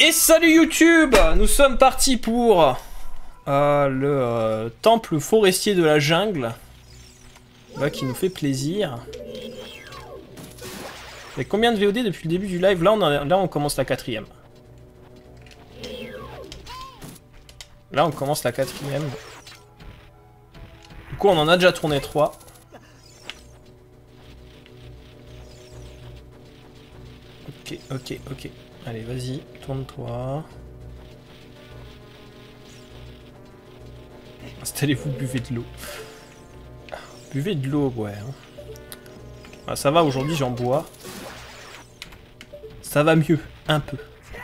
Et salut YouTube! Nous sommes partis pour le temple forestier de la jungle. Là, qui nous fait plaisir. Il y a combien de VOD depuis le début du live? Là, on commence la 4ème. Là, on commence la 4ème. Du coup, on en a déjà tourné 3. Ok. Allez, vas-y, tourne-toi. Installez-vous, buvez de l'eau. Buvez de l'eau, ouais. Ah, ça va, aujourd'hui, j'en bois. Ça va mieux, un peu.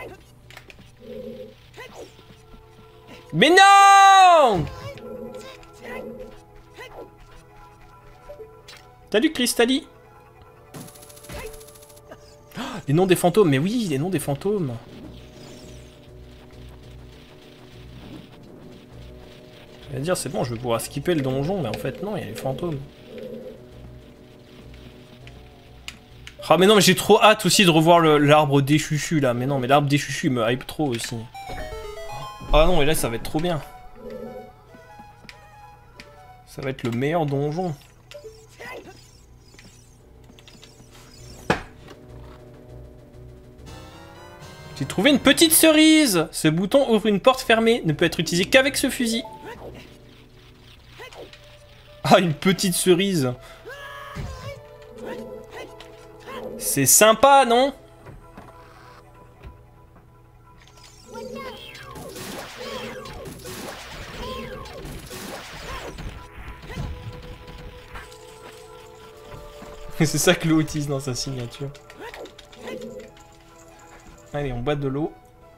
Mais non! Salut, Crystalli. Les noms des fantômes, mais oui, les noms des fantômes. Je vais dire, c'est bon, je vais pouvoir skipper le donjon, mais en fait, non, il y a les fantômes. Ah, mais non, mais j'ai trop hâte aussi de revoir l'arbre déchuchu, là. Mais non, mais l'arbre déchuchu, il me hype trop aussi. Ah non, et là, ça va être trop bien. Ça va être le meilleur donjon. J'ai trouvé une petite cerise. Ce bouton ouvre une porte fermée. Ne peut être utilisé qu'avec ce fusil. Ah, une petite cerise. C'est sympa, non? C'est ça que l'eau utilise dans sa signature. Allez, on boit de l'eau.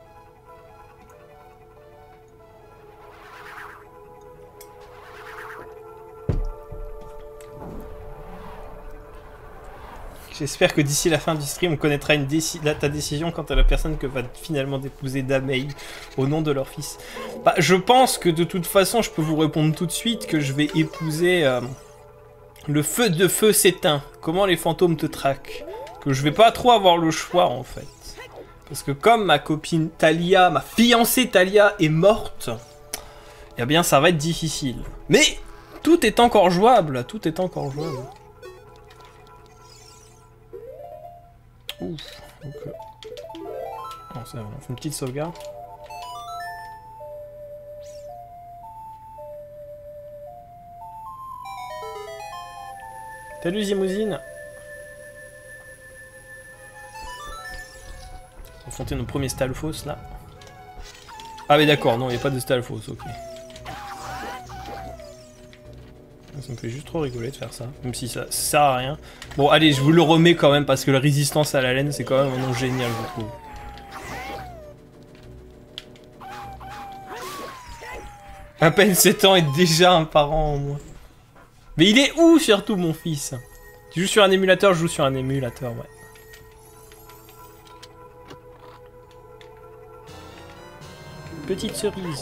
J'espère que d'ici la fin du stream, on connaîtra ta décision quant à la personne que va finalement épouser Damei au nom de leur fils. Bah, je pense que de toute façon, je peux vous répondre tout de suite que je vais épouser le feu de feu s'éteint. Comment les fantômes te traquent? Que je vais pas trop avoir le choix en fait. Parce que comme ma copine Talia, ma fiancée Talia est morte, eh bien ça va être difficile. Mais tout est encore jouable, tout est encore jouable. Ouf, ok. Bon, ça va, on fait une petite sauvegarde. Salut Zimousine. Affronter nos premiers Stalfos là. Ah mais d'accord, non, il n'y a pas de Stalfos, ok. Ça me fait juste trop rigoler de faire ça, même si ça sert à rien. Bon allez, je vous le remets quand même parce que la résistance à la laine c'est quand même un nom génial je trouve. À peine 7 ans et déjà un parent en moins. Mais il est où surtout mon fils? Tu joues sur un émulateur, je joue sur un émulateur, ouais. Petite cerise.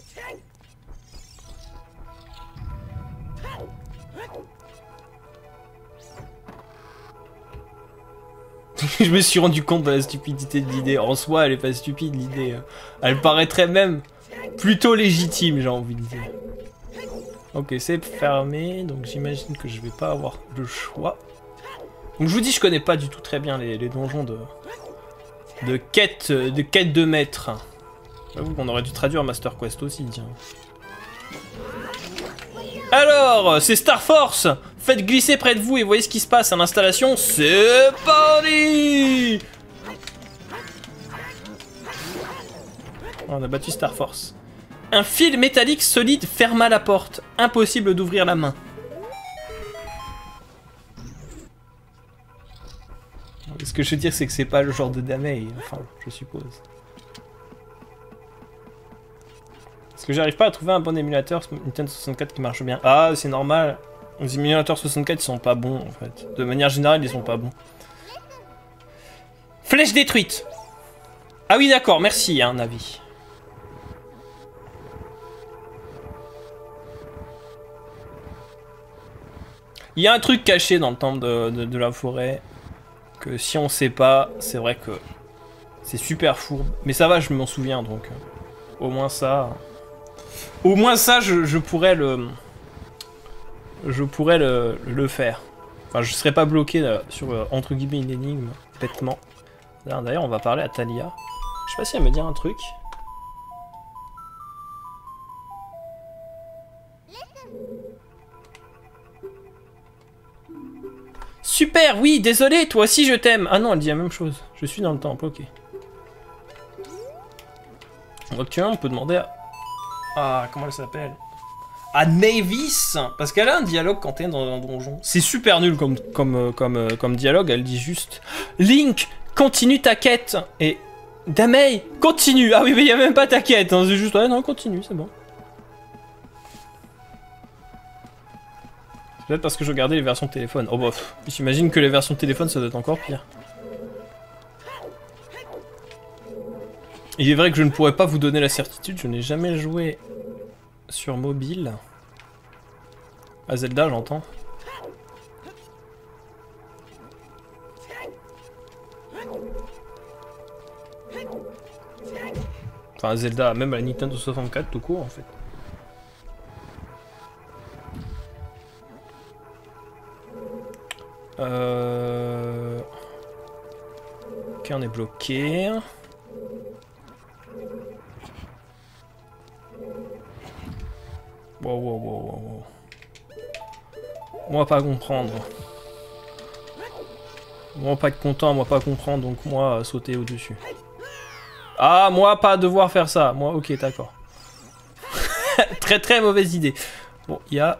Je me suis rendu compte de la stupidité de l'idée. En soi, elle est pas stupide l'idée. Elle paraîtrait même plutôt légitime, j'ai envie de dire. Ok, c'est fermé, donc j'imagine que je vais pas avoir le choix. Donc je vous dis, je connais pas du tout très bien les donjons de quête de maître. J'avoue qu'on aurait dû traduire Master Quest aussi, tiens. Alors, c'est Star Force. Faites glisser près de vous et voyez ce qui se passe à l'installation. C'est parti. On a battu Star Force. Un fil métallique solide ferma la porte. Impossible d'ouvrir la main. Ce que je veux dire, c'est que c'est pas le genre de Damei, enfin, je suppose. Parce que j'arrive pas à trouver un bon émulateur Nintendo 64 qui marche bien. Ah, c'est normal. Les émulateurs 64 ils sont pas bons en fait. De manière générale, ils sont pas bons. Flèche détruite. Ah oui, d'accord, merci, hein, Navi. Il y a un truc caché dans le temple de la forêt. Que si on sait pas, c'est vrai que C'est super fourbe. Mais ça va, je m'en souviens donc. Au moins ça... Au moins ça, je pourrais le... Je pourrais le faire. Enfin, je serais pas bloqué sur, entre guillemets, une énigme, bêtement. D'ailleurs, on va parler à Talia. Je sais pas si elle me dit un truc. Super, oui, désolé, toi aussi je t'aime. Ah non, elle dit la même chose. Je suis dans le temple, ok. Donc tu vois, on peut demander à... Ah, comment elle s'appelle? À Mavis, parce qu'elle a un dialogue quand t'es dans un donjon. C'est super nul comme dialogue, elle dit juste Link, continue ta quête. Et Damei, continue. Ah oui, mais il n'y a même pas ta quête, hein. C'est juste, ouais, non, continue, c'est bon. Peut-être parce que je regardais les versions de téléphone. Oh bah, j'imagine que les versions de téléphone ça doit être encore pire. Il est vrai que je ne pourrais pas vous donner la certitude, je n'ai jamais joué sur mobile. À Zelda, j'entends. Enfin, à Zelda, même à la Nintendo 64 tout court en fait. Ok, on est bloqué. Wow. Moi pas comprendre. Moi pas être content, moi pas comprendre, donc moi sauter au-dessus. Ah, moi pas devoir faire ça. Moi, ok, d'accord. Très mauvaise idée. Bon, il y a...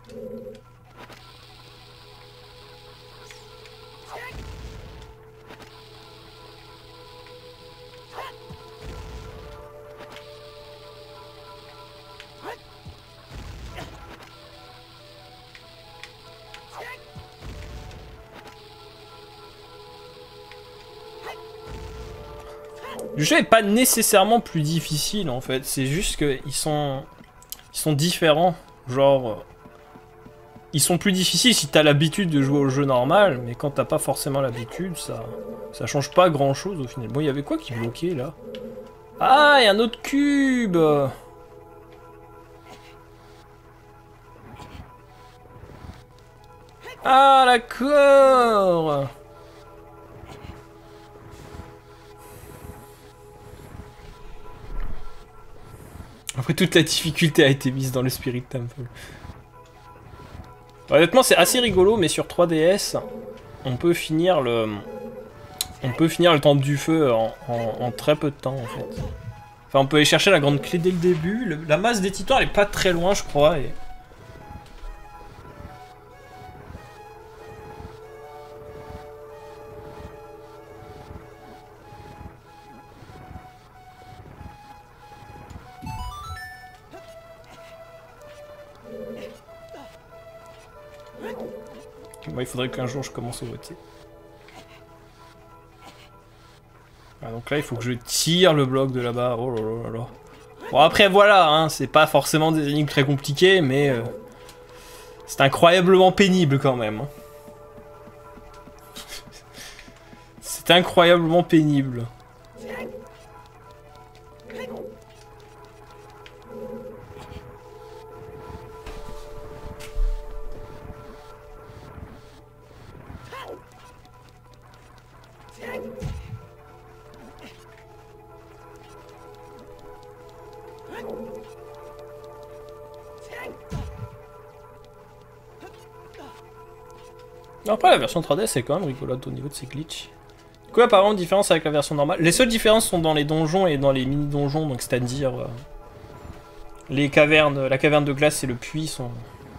Le jeu est pas nécessairement plus difficile en fait, c'est juste qu'ils sont différents. Genre, ils sont plus difficiles si t'as l'habitude de jouer au jeu normal, mais quand t'as pas forcément l'habitude, ça change pas grand chose au final. Bon, il y avait quoi qui bloquait là? Ah, il y a un autre cube! Ah, d'accord! Après, toute la difficulté a été mise dans le Spirit Temple. Honnêtement, c'est assez rigolo, mais sur 3DS, on peut finir le temple du feu en très peu de temps, en fait. Enfin, on peut aller chercher la grande clé dès le début. La masse des titans, elle est pas très loin, je crois. Et... Moi, il faudrait qu'un jour je commence au voter. Ah, donc là, il faut que je tire le bloc de là-bas. Oh là là là là. Bon, après, voilà, hein, c'est pas forcément des énigmes très compliquées, mais c'est incroyablement pénible quand même. Hein. C'est incroyablement pénible. Après, la version 3DS est quand même rigolote au niveau de ses glitches. Du coup, apparemment, différence avec la version normale. Les seules différences sont dans les donjons et dans les mini-donjons, donc c'est-à-dire les cavernes, la caverne de glace et le puits sont...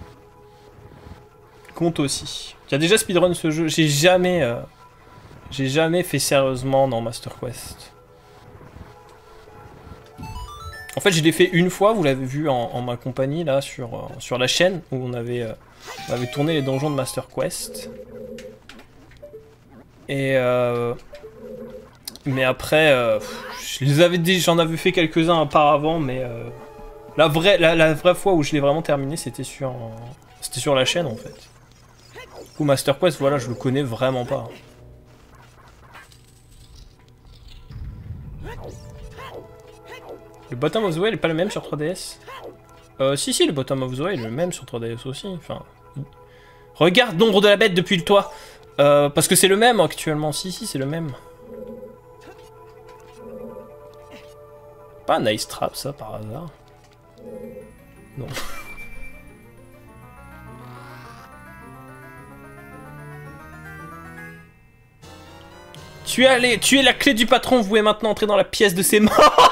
comptent aussi. J'ai déjà speedrun ce jeu, j'ai jamais fait sérieusement dans Master Quest. En fait, je l'ai fait une fois, vous l'avez vu en ma compagnie, là, sur la chaîne, où on avait tourné les donjons de Master Quest. Et mais après, j'en avais fait quelques-uns auparavant, mais la vraie fois où je l'ai vraiment terminé, c'était sur la chaîne, en fait. Du coup, Master Quest, voilà, je le connais vraiment pas. Le Bottom of the Well est pas le même sur 3DS? Si, le Bottom of the Well est le même sur 3DS aussi. Enfin... Regarde l'ombre de la bête depuis le toit. Parce que c'est le même actuellement. Si, c'est le même. Pas un Ice Trap, ça, par hasard? Non. Tu es la clé du patron, vous pouvez maintenant entrer dans la pièce de ses morts.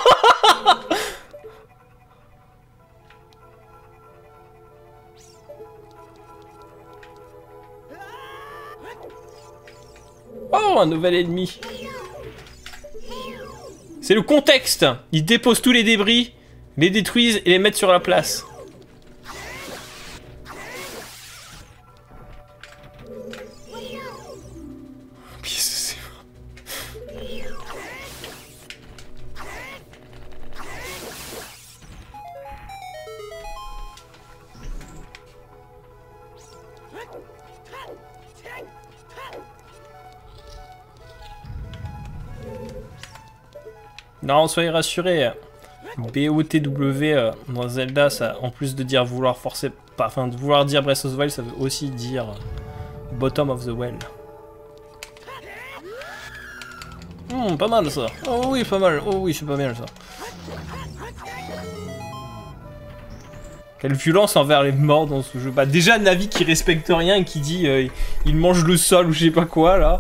Oh, un nouvel ennemi. C'est le contexte. Ils déposent tous les débris, les détruisent et les mettent sur la place. Non, soyez rassurés. BOTW dans Zelda, ça, en plus de dire vouloir forcer, enfin de vouloir dire Breath of the Wild, ça veut aussi dire Bottom of the Well. Pas mal ça. Oh oui, pas mal. Oh oui, c'est pas mal ça. Quelle violence envers les morts dans ce jeu. Bah déjà Navi qui respecte rien et qui dit il mange le sol ou je sais pas quoi là.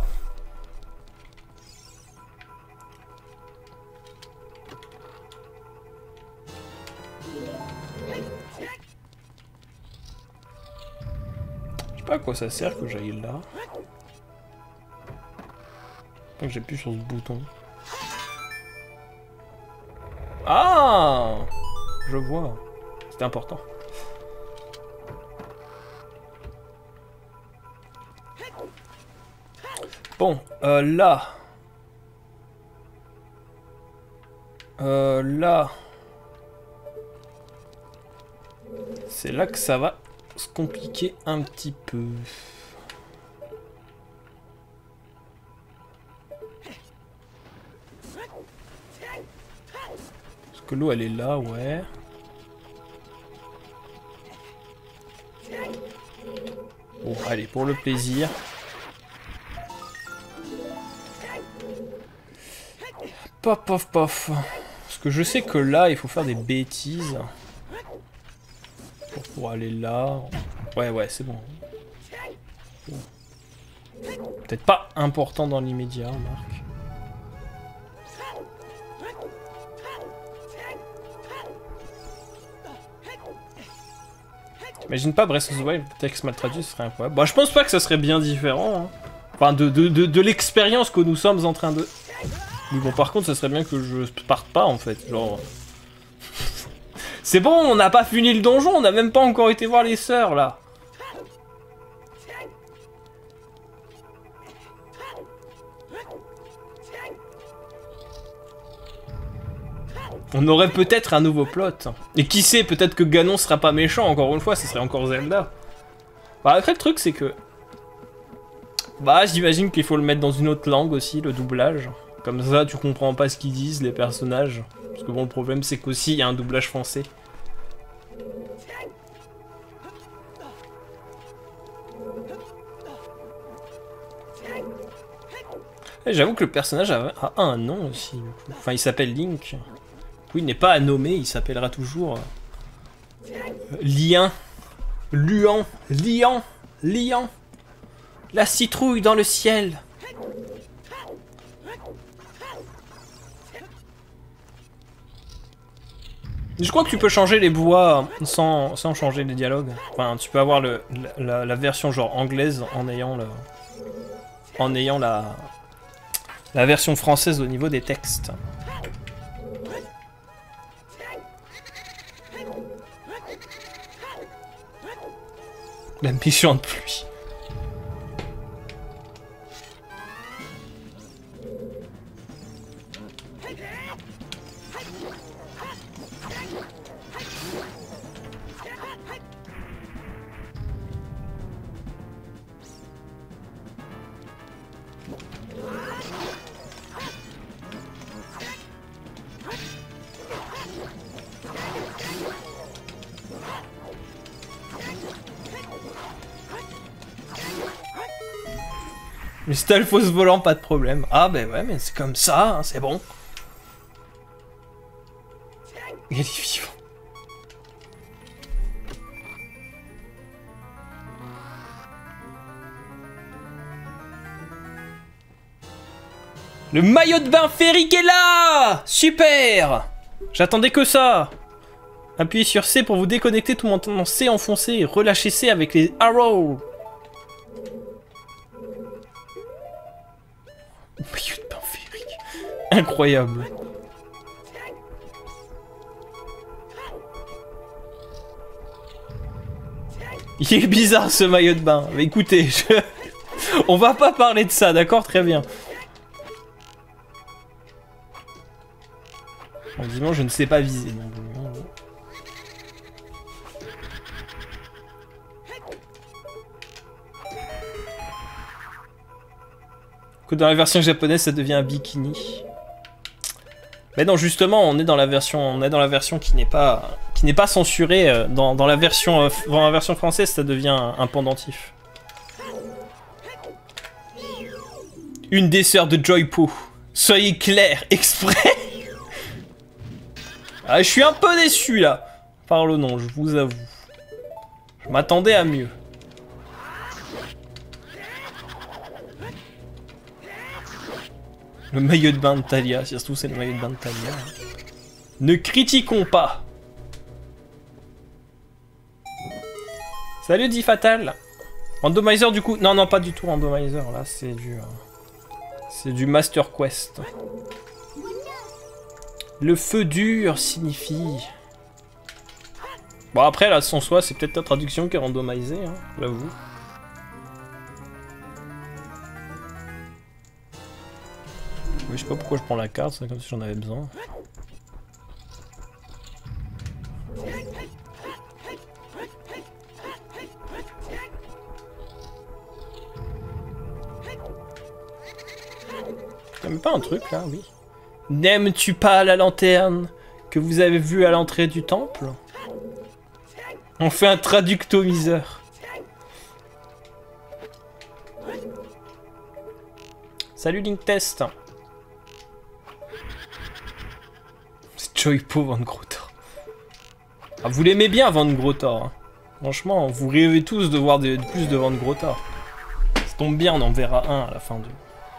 Je sais pas à quoi ça sert que j'aille là. Tant que j'appuie sur ce bouton. Ah, je vois. C'était important. Bon, là. Là. C'est là que ça va se compliquer un petit peu. Parce que l'eau elle est là, ouais. Bon, allez, pour le plaisir. Pof, pof, pof. Parce que je sais que là, il faut faire des bêtises. Pour aller là. Ouais, c'est bon. Peut-être pas important dans l'immédiat, Marc. Imagine pas Breath of the Wild, texte mal traduit, ce serait incroyable. Bah, je pense pas que ça serait bien différent. Hein. Enfin, de l'expérience que nous sommes en train de... Mais bon, par contre, ça serait bien que je parte pas, en fait. Genre... C'est bon, on n'a pas fini le donjon, on n'a même pas encore été voir les sœurs, là. On aurait peut-être un nouveau plot. Et qui sait, peut-être que Ganon sera pas méchant, encore une fois, ce serait encore Zelda. Bah, après, le truc, c'est que... Bah, j'imagine qu'il faut le mettre dans une autre langue aussi, le doublage. Comme ça, tu comprends pas ce qu'ils disent, les personnages. Parce que bon, le problème, c'est qu'aussi, il y a un doublage français. J'avoue que le personnage a un nom aussi. Enfin, il s'appelle Link. Oui, il n'est pas à nommer, il s'appellera toujours... Lian. Luan. Lian. Lian. La citrouille dans le ciel. Je crois que tu peux changer les voix sans changer les dialogues. Enfin, tu peux avoir la version genre anglaise en ayant la version française au niveau des textes. La méchante pluie. Mais si t'as le fausse volant, pas de problème. Ah ben ouais, mais c'est comme ça, hein, c'est bon. Il est vivant. Le maillot de bain féerique est là! Super! J'attendais que ça. Appuyez sur C pour vous déconnecter tout en maintenant C enfoncé et relâchez C avec les arrows. Maillot de bain féerique. Incroyable. Il est bizarre ce maillot de bain. Mais écoutez, on va pas parler de ça, d'accord? Très bien. Évidemment, je ne sais pas viser. Que dans la version japonaise, ça devient un bikini. Mais non, justement, on est dans la version qui n'est pas censurée. Dans la version française, ça devient un pendentif. Une des sœurs de Joypo. Soyez clair, exprès. Ah, je suis un peu déçu là. Par le nom, je vous avoue. Je m'attendais à mieux. Le maillot de bain de Talia, si ça se trouve c'est le maillot de bain de Talia. Ne critiquons pas. Salut dit Fatal. Randomizer du coup. Non, non, pas du tout Randomizer. Là, c'est du Master Quest. Le feu dur signifie... Bon après là, sans soi, c'est peut-être ta traduction qui est randomisée, hein, j'avoue. Oui, je sais pas pourquoi je prends la carte, c'est comme si j'en avais besoin. T'as même pas un truc là, oui. N'aimes-tu pas la lanterne que vous avez vue à l'entrée du temple? On fait un traductomiseur. Salut Link Test. C'est Joypo Van Grotor. Ah, vous l'aimez bien Van Grotor, hein. Franchement, vous rêvez tous de voir plus de Van Grotor. Ça tombe bien, on en verra un à la fin du...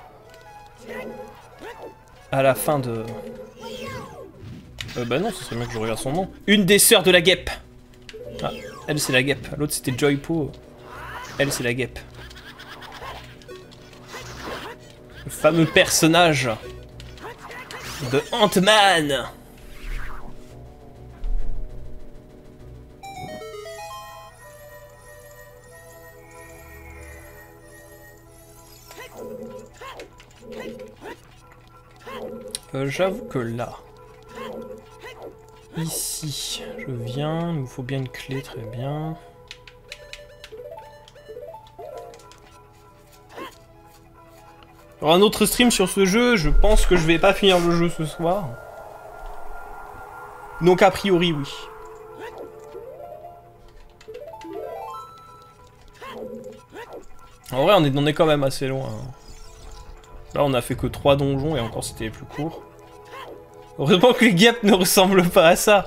bah non, ce serait mieux que je regarde son nom. Une des sœurs de la guêpe. Ah, elle c'est la guêpe. L'autre c'était Joypo. Elle c'est la guêpe. Le fameux personnage de Ant-Man. J'avoue que là, ici, je viens, il me faut bien une clé, très bien. Il y aura un autre stream sur ce jeu, je pense que je vais pas finir le jeu ce soir. Donc a priori oui. En vrai on est quand même assez loin. Là on a fait que 3 donjons et encore c'était les plus courts. Heureusement que les guêpes ne ressemblent pas à ça.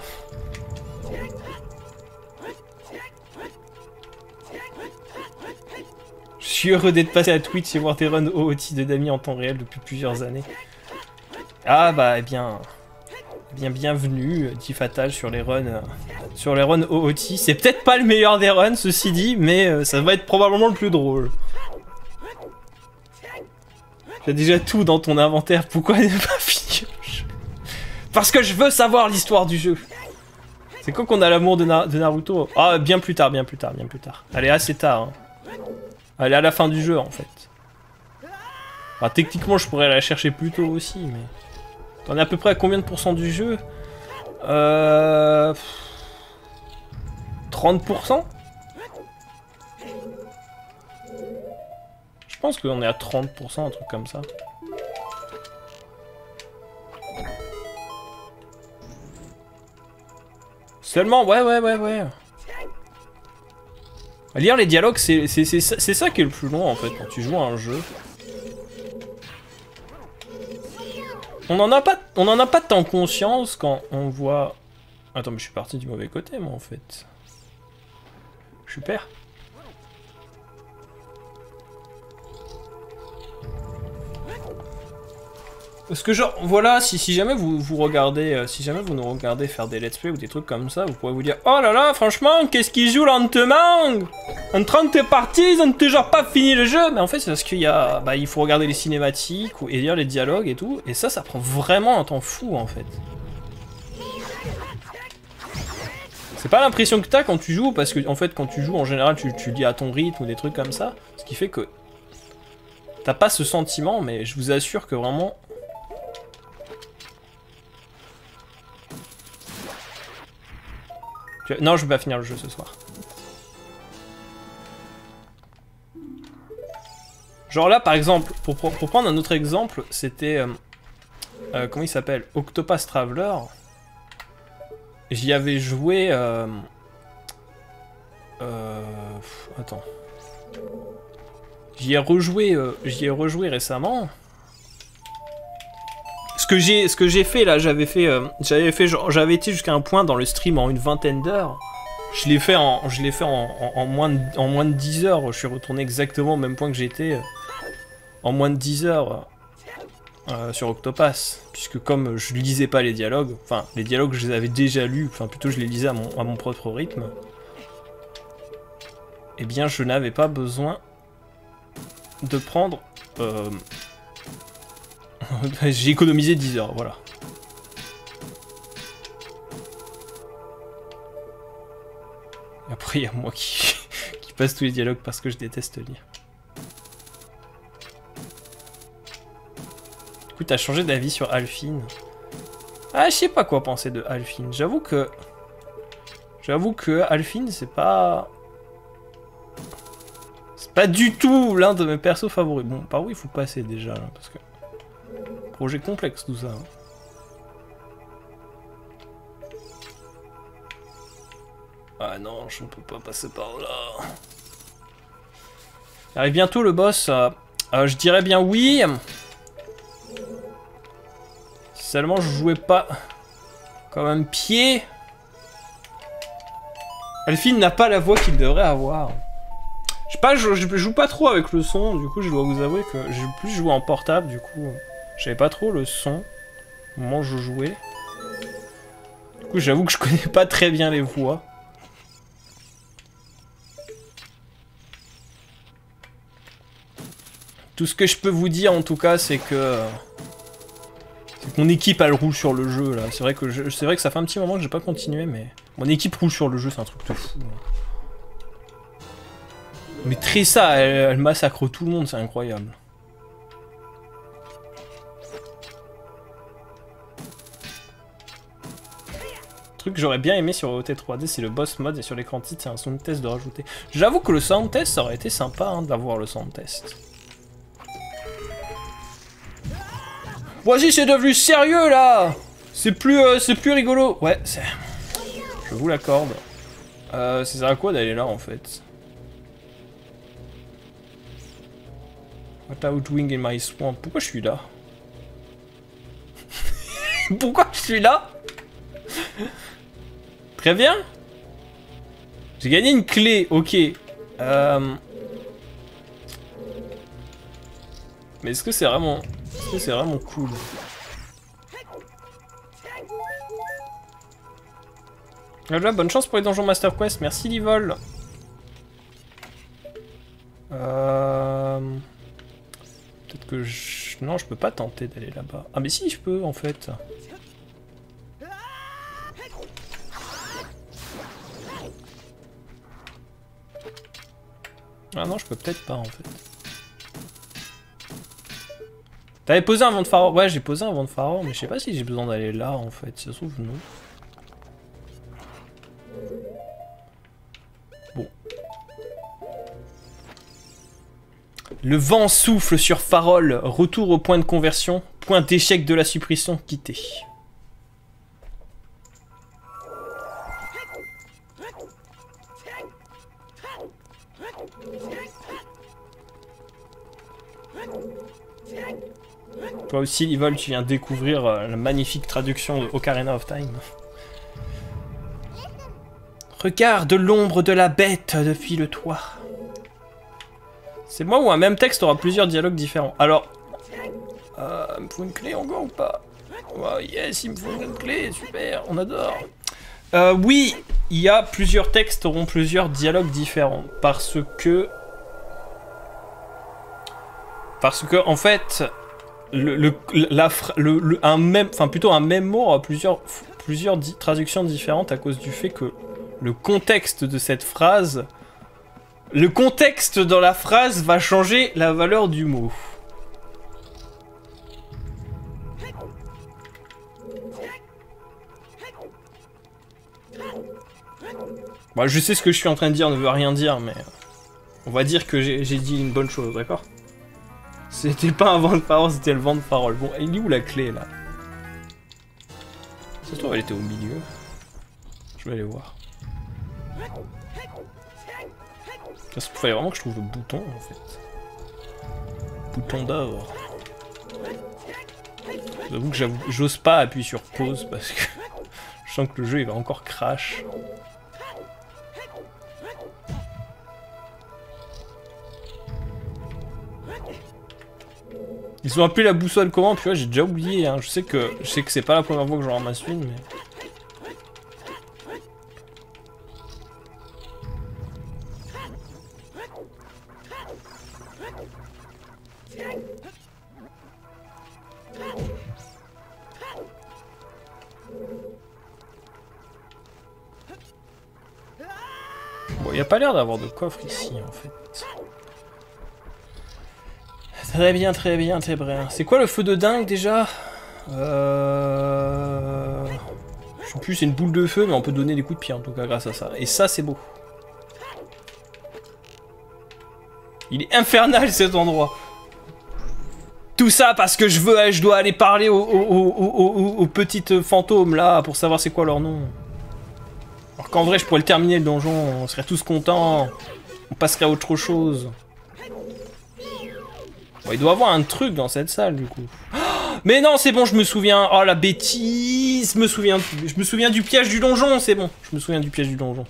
Je suis heureux d'être passé à Twitch et voir des runs OOT de Dami en temps réel depuis plusieurs années. Ah bah eh bien... bienvenue, dit Fatal sur les runs OOT. C'est peut-être pas le meilleur des runs, ceci dit, mais ça va être probablement le plus drôle. T'as déjà tout dans ton inventaire, pourquoi ne pas finir le jeu? Parce que je veux savoir l'histoire du jeu. C'est quand qu'on a l'amour de Naruto? Ah, bien plus tard, bien plus tard, bien plus tard. Elle est assez tard, hein. Elle est à la fin du jeu, en fait. Enfin, techniquement, je pourrais la chercher plus tôt aussi, mais... T'en es à peu près à combien de pourcents du jeu? 30%? Je pense qu'on est à 30%, un truc comme ça. Seulement, ouais. Lire les dialogues, c'est ça qui est le plus long en fait quand tu joues à un jeu. On en a pas tant conscience quand on voit... Attends, mais je suis parti du mauvais côté moi en fait. Super. Parce que genre, voilà, si jamais vous regardez, si jamais vous nous regardez faire des let's play ou des trucs comme ça, vous pourrez vous dire, oh là là, franchement, qu'est-ce qu'ils jouent lentement? En 30 parties, ils ont toujours pas fini le jeu. Mais en fait, c'est parce qu'il y a, bah, il faut regarder les cinématiques et lire les dialogues et tout, et ça prend vraiment un temps fou en fait. C'est pas l'impression que t'as quand tu joues, parce que en fait, quand tu joues, en général, tu lis à ton rythme ou des trucs comme ça, ce qui fait que t'as pas ce sentiment, mais je vous assure que vraiment. Non, je vais pas finir le jeu ce soir. Genre là, par exemple, pour prendre un autre exemple, c'était... comment il s'appelle? Octopath Traveler. J'y avais joué... attends. J'y ai rejoué récemment. Ce que j'ai fait là, j'avais été jusqu'à un point dans le stream en une vingtaine d'heures. Je l'ai fait en moins de 10 heures. Je suis retourné exactement au même point que j'étais en moins de 10 heures sur Octopath, puisque comme je lisais pas les dialogues, enfin les dialogues je les avais déjà lus, enfin plutôt je les lisais à mon propre rythme. Eh bien je n'avais pas besoin de prendre. J'ai économisé 10 heures, voilà. Et après, il y a moi qui passe tous les dialogues parce que je déteste lire. Du coup, t'as changé d'avis sur Alphine. Ah, je sais pas quoi penser de Alphine. J'avoue que Alphine, c'est pas du tout l'un de mes persos favoris. Bon, par où il faut passer déjà, là, parce que... Projet complexe tout ça. Ah non, je ne peux pas passer par là. Il arrive bientôt le boss. Je dirais bien oui. Si seulement je jouais pas comme un pied. Alphine n'a pas la voix qu'il devrait avoir. Je sais pas, je joue pas trop avec le son. Du coup, je dois vous avouer que j'ai plus joué en portable. Du coup, j'avais pas trop le son au moment où je jouais. Du coup, j'avoue que je connais pas très bien les voix. Tout ce que je peux vous dire en tout cas, c'est que mon équipe elle roule sur le jeu là. C'est vrai que ça fait un petit moment que j'ai pas continué, mais mon équipe roule sur le jeu, c'est un truc de fou. Mais Tressa, elle massacre tout le monde, c'est incroyable. Truc que j'aurais bien aimé sur OT 3D, c'est le boss mode et sur l'écran titre, c'est un sound test de rajouter. J'avoue que le sound test, ça aurait été sympa hein, d'avoir le sound test. Voici, c'est devenu sérieux là. C'est plus rigolo. Ouais, je vous l'accorde. Ça sert à quoi d'aller là en fait? What out wing in my swamp. Pourquoi je suis là? Pourquoi je suis là? Très bien. J'ai gagné une clé, ok. Mais est-ce que c'est vraiment... cool? Voilà, bonne chance pour les donjons Master Quest, merci Livol. Peut-être que je... Non, je peux pas tenter d'aller là-bas. Ah mais si, je peux en fait. Ah non, je peux peut-être pas en fait. T'avais posé un vent de phare. Ouais, j'ai posé un vent de phare, mais je sais pas si j'ai besoin d'aller là en fait. Si ça se trouve, non. Bon. Le vent souffle sur Farol. Retour au point de conversion. Point d'échec de la suppression quitté. Toi aussi, Livol, tu viens découvrir la magnifique traduction de Ocarina of Time. Regarde l'ombre de la bête depuis le toit. C'est moi où un même texte aura plusieurs dialogues différents. Alors, il me faut une clé encore ou pas? Oh, yes, il me faut une clé, super, on adore. Oui, il y a plusieurs textes auront plusieurs dialogues différents. Parce que en fait, un même mot aura plusieurs traductions différentes à cause du fait que le contexte de cette phrase, le contexte dans la phrase va changer la valeur du mot. Bon, je sais ce que je suis en train de dire ne veut rien dire, mais on va dire que j'ai dit une bonne chose, d'accord? C'était pas un vent de parole, c'était le vent de parole. Bon, il est où la clé, là? Ça se trouve, elle était au milieu. Je vais aller voir. Il fallait vraiment que je trouve le bouton, en fait. Bouton d'or. J'avoue que j'ose pas appuyer sur pause, parce que je sens que le jeu, il va encore crash. Ils ont appelé la boussole comment? Puis ouais, j'ai déjà oublié, hein. Je sais que c'est pas la première fois que j'en ramasse une, mais... Bon, il n'y a pas l'air d'avoir de coffre ici, en fait. Très bien, très bien, très bien. C'est quoi le feu de dingue, déjà? Je sais plus, c'est une boule de feu, mais on peut donner des coups de pied, en tout cas, grâce à ça. Et ça, c'est beau. Il est infernal, cet endroit. Tout ça parce que je dois aller parler aux petites fantômes, là, pour savoir c'est quoi leur nom. Alors qu'en vrai, je pourrais le terminer, le donjon. On serait tous contents. On passerait à autre chose. Bon, il doit y avoir un truc dans cette salle, du coup. Oh, mais non, c'est bon, je me souviens. Oh, la bêtise. Je me souviens du piège du donjon, c'est bon. Je me souviens du piège du donjon.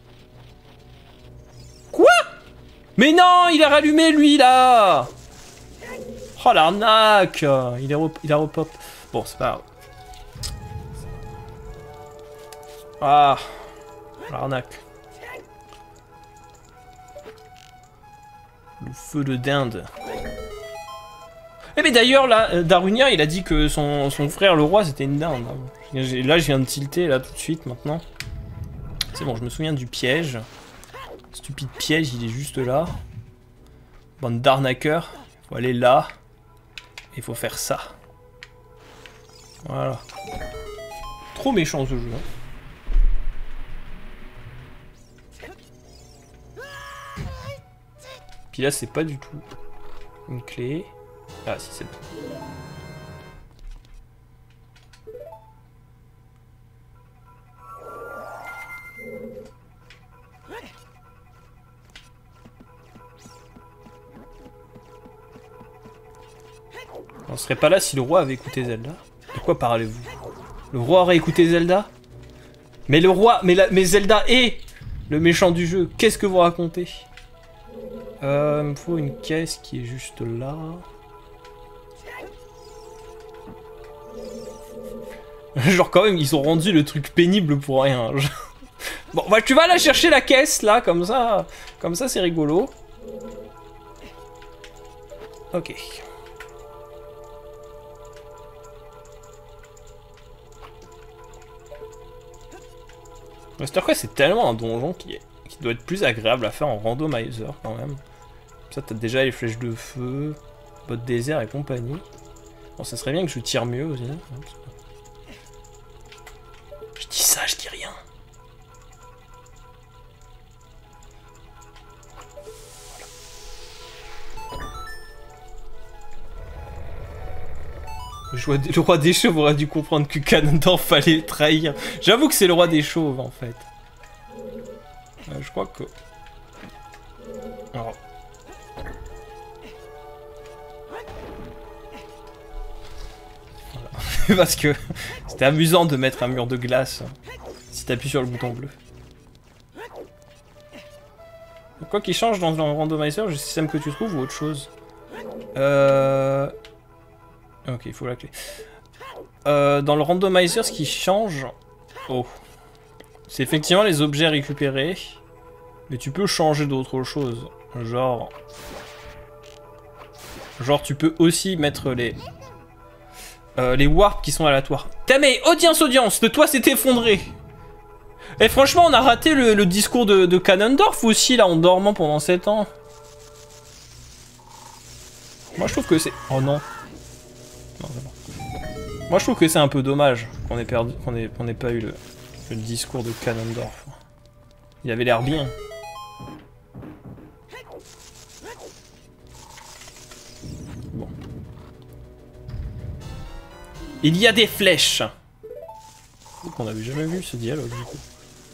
Quoi? Mais non, il a rallumé, lui, là. Oh, l'arnaque. Il a repop. Bon, c'est pas grave. Ah, l'arnaque. Le feu de dinde. Eh mais d'ailleurs, là, Darunia, il a dit que son frère, le roi, c'était une dinde. Là, je viens de tilter, là, tout de suite, maintenant. C'est bon, je me souviens du piège. Stupide piège, il est juste là. Bande d'arnaqueurs. Faut aller là. Et il faut faire ça. Voilà. Trop méchant, ce jeu, hein. Puis là, c'est pas du tout une clé. Ah, si, c'est bon. On serait pas là si le roi avait écouté Zelda. De quoi parlez-vous? Le roi aurait écouté Zelda? Mais le roi... Mais Zelda est le méchant du jeu. Qu'est-ce que vous racontez? Il me faut une caisse qui est juste là. Genre quand même, ils ont rendu le truc pénible pour rien. Bon, bah tu vas là chercher la caisse, là, comme ça c'est rigolo. Ok. Master Quest, c'est tellement un donjon qui doit être plus agréable à faire en randomizer, quand même. Ça, t'as déjà les flèches de feu, bottes désert et compagnie. Bon, ça serait bien que je tire mieux aussi. Je dis ça, je dis rien. Le roi des chauves aurait dû comprendre que Ganondorf fallait le trahir. J'avoue que c'est le roi des chauves, en fait. Je crois que... Alors... parce que c'était amusant de mettre un mur de glace si t'appuies sur le bouton bleu. Quoi qu'il change dans le randomizer, le système que tu trouves ou autre chose. Ok, il faut la clé. Dans le randomizer, ce qui change... Oh. C'est effectivement les objets récupérés. Mais tu peux changer d'autres choses. Genre... tu peux aussi mettre les warps qui sont aléatoires. Tamé, audience, de toi s'est effondré. Et franchement, on a raté le discours de Ganondorf aussi, là, en dormant pendant 7 ans. Moi, je trouve que c'est... Oh non. Non, c'est bon. Moi, je trouve que c'est un peu dommage qu'on ait perdu, qu'on ait pas eu le discours de Ganondorf. Il avait l'air bien. Bon. Il y a des flèches. On n'avait jamais vu ce dialogue, du coup.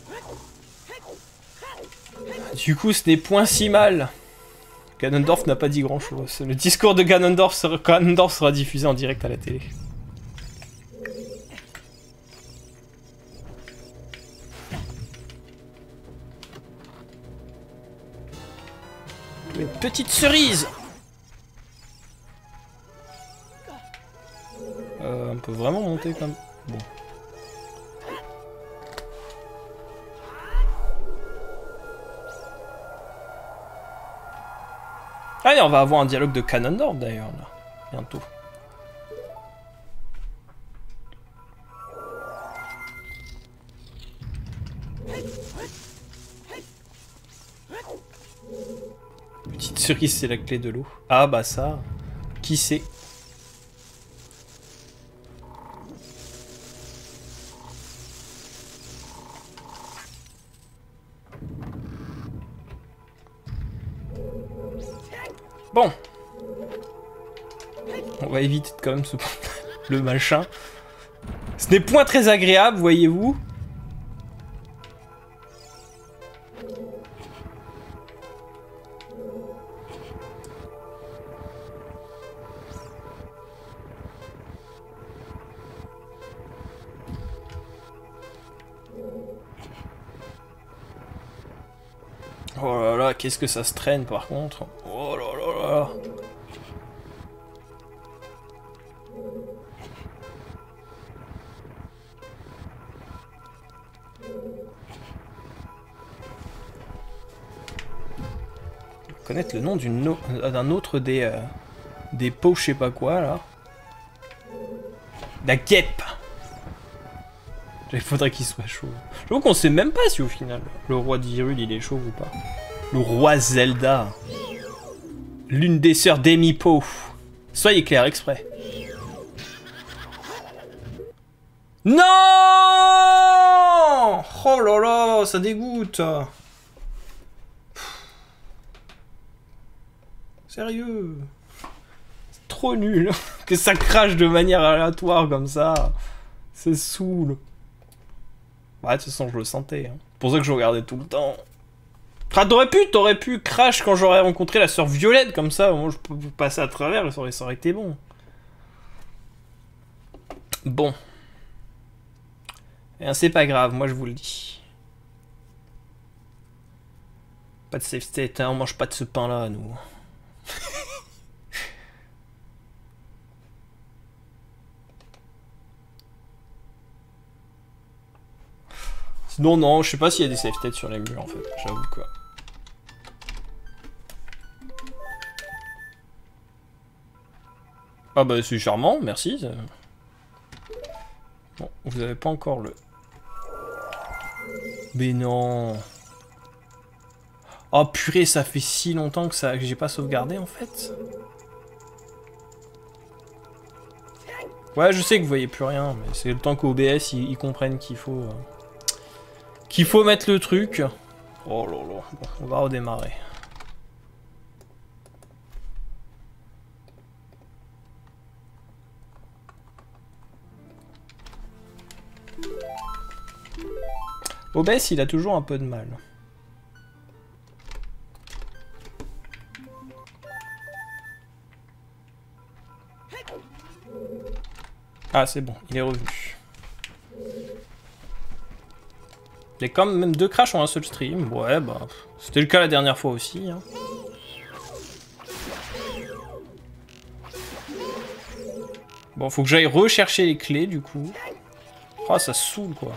Du coup, ce n'est point si mal. Ganondorf n'a pas dit grand chose. Le discours de Ganondorf sera diffusé en direct à la télé. Une petite cerise. On peut vraiment monter comme... Bon. Allez, on va avoir un dialogue de Ganondorf d'ailleurs, là, bientôt. Petite cerise, c'est la clé de l'eau. Ah bah ça, qui sait? Bon. On va éviter quand même le machin. Ce n'est point très agréable, voyez-vous. Oh là là, qu'est-ce que ça se traîne par contre. Oh là là là. Connaître le nom d'un autre des pots, je sais pas quoi là. La guêpe. Il faudrait qu'il soit chaud. Je vois qu'on sait même pas si au final le roi d'Hyrule il est chaud ou pas. Le roi Zelda. L'une des sœurs d'Amy Poe. Soyez clair exprès. Non! Oh là là, ça dégoûte. Sérieux? C'est trop nul. Que ça crache de manière aléatoire comme ça. C'est saoul. Ouais, de toute façon, je le sentais. Hein. C'est pour ça que je regardais tout le temps. Ah, t'aurais pu crash quand j'aurais rencontré la sœur Violette, comme ça, moi je peux passer à travers, ça aurait été bon. Bon. Et c'est pas grave, moi je vous le dis. Pas de safe state, hein, on mange pas de ce pain-là, nous. Sinon, non, je sais pas s'il y a des safe states sur les murs, en fait, j'avoue quoi. Ah bah c'est charmant, merci. Bon, vous avez pas encore le... Mais non. Oh purée, ça fait si longtemps que j'ai pas sauvegardé en fait. Ouais, je sais que vous voyez plus rien, mais c'est le temps qu'OBS ils comprennent qu'il faut mettre le truc. Oh là là, bon, on va redémarrer. OBS, il a toujours un peu de mal. Ah, c'est bon, il est revenu. Il y a quand même 2 crashs en un seul stream. Ouais, bah, c'était le cas la dernière fois aussi. Hein. Bon, faut que j'aille rechercher les clés, du coup. Oh, ça saoule, quoi.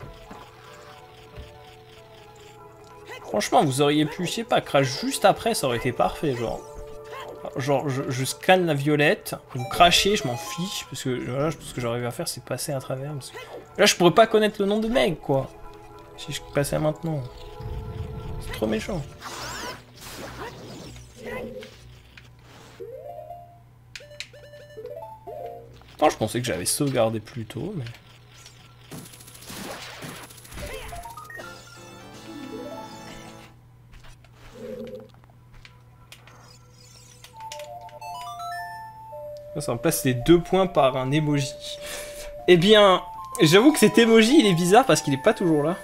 Franchement, vous auriez pu, je sais pas, crash juste après, ça aurait été parfait, genre. Genre, je scanne la violette, vous crachez, je m'en fiche, parce que voilà, tout ce que j'arrive à faire, c'est passer à travers. Parce que... Là, je pourrais pas connaître le nom de mec, quoi. Si je passais maintenant. C'est trop méchant. Non, je pensais que j'avais sauvegardé plus tôt, mais... Ça remplace les 2 points par un emoji. Eh bien, j'avoue que cet emoji, il est bizarre parce qu'il est pas toujours là.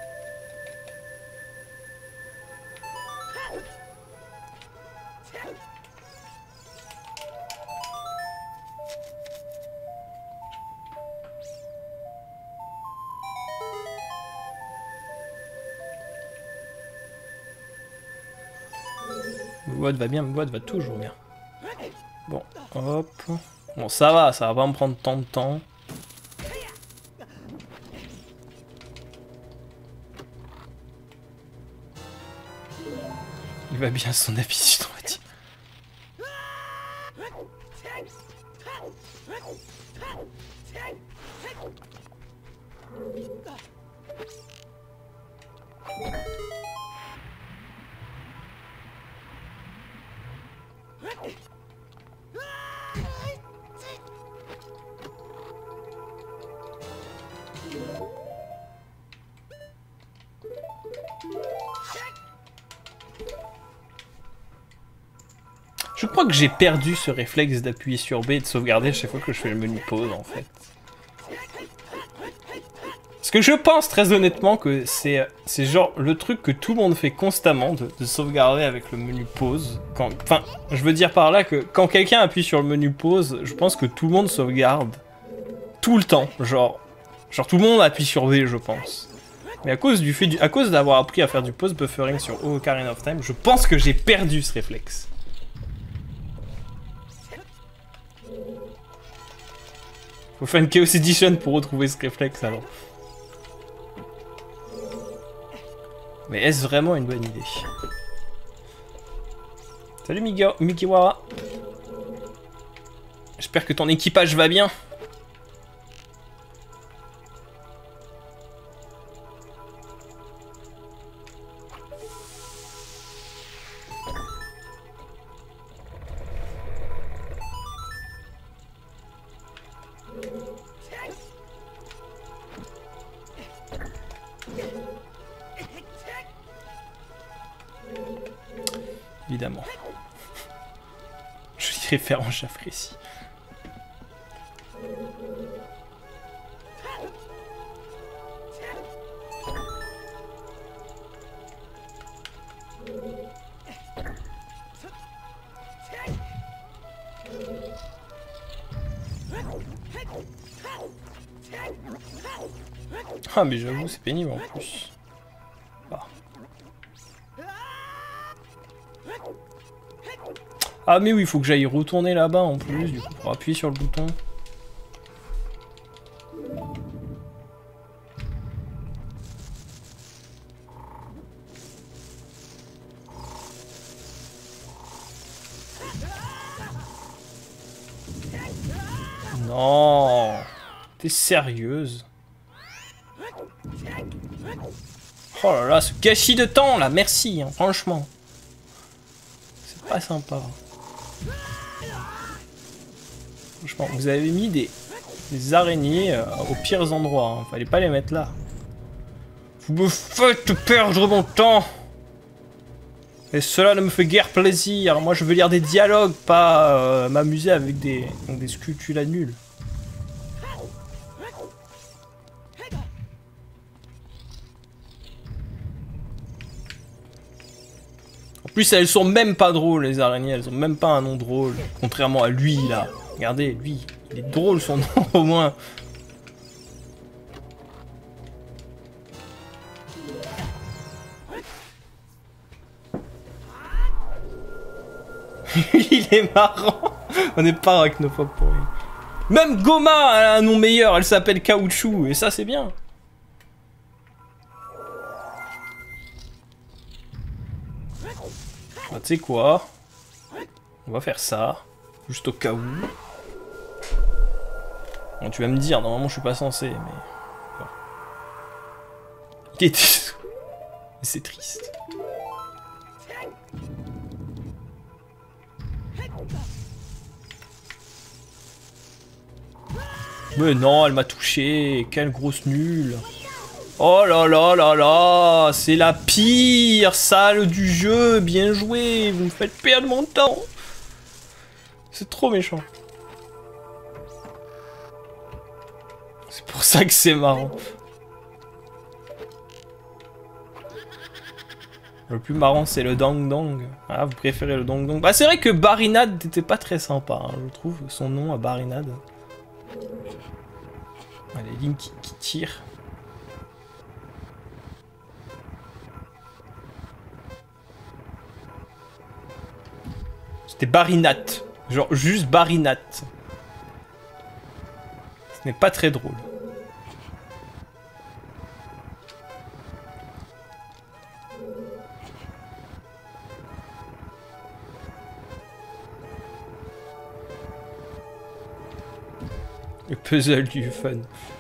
Ma boîte va bien, ma boîte va toujours bien. Bon, hop. Bon, ça va pas me prendre tant de temps. Il va bien son habitude, on va dire. Je crois que j'ai perdu ce réflexe d'appuyer sur B et de sauvegarder à chaque fois que je fais le menu pause en fait. Parce que je pense très honnêtement que c'est genre le truc que tout le monde fait constamment de sauvegarder avec le menu pause. Enfin, je veux dire par là que quand quelqu'un appuie sur le menu pause, je pense que tout le monde sauvegarde tout le temps. Genre tout le monde appuie sur V, je pense. Mais à cause d'avoir appris à faire du pause buffering sur Ocarina of Time, je pense que j'ai perdu ce réflexe. Faut faire une Chaos Edition pour retrouver ce réflexe alors. Mais est-ce vraiment une bonne idée? Salut Mikiwara. J'espère que ton équipage va bien. Évidemment. Je dirais faire en j'apprécie. Ah mais j'avoue c'est pénible en plus. Ah mais oui, il faut que j'aille retourner là-bas en plus, du coup, pour appuyer sur le bouton. Non, t'es sérieuse? Oh là là, ce gâchis de temps là, merci, hein, franchement. C'est pas sympa. Franchement, vous avez mis des araignées aux pires endroits, hein. Fallait pas les mettre là. Vous me faites perdre mon temps. Et cela ne me fait guère plaisir. Moi je veux lire des dialogues, pas m'amuser avec des sculptures à nuls. En plus elles sont même pas drôles les araignées, elles ont même pas un nom drôle. Contrairement à lui là. Regardez, lui, Il est drôle son nom au moins. Il est marrant. On n'est pas arachnophobe pour lui. Même Goma a un nom meilleur, elle s'appelle Caoutchouc, et ça c'est bien. Bah, tu sais quoi? On va faire ça, juste au cas où. Bon, tu vas me dire, normalement je suis pas censé, mais... Il était... C'est triste. Mais non, elle m'a touché. Quelle grosse nulle. Oh là là là là. C'est la pire salle du jeu. Bien joué. Vous me faites perdre mon temps. C'est trop méchant. C'est pour ça que c'est marrant. Le plus marrant, c'est le Dang Dang. Ah, vous préférez le Dang Dang. Bah, c'est vrai que Barinade n'était pas très sympa, hein, je trouve, son nom à Barinade. Allez, Link qui tire. C'était Barinate. Genre, juste Barinate. Ce n'est pas très drôle. Le puzzle du fun.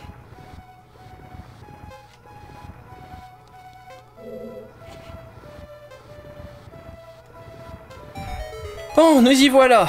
Bon, nous y voilà.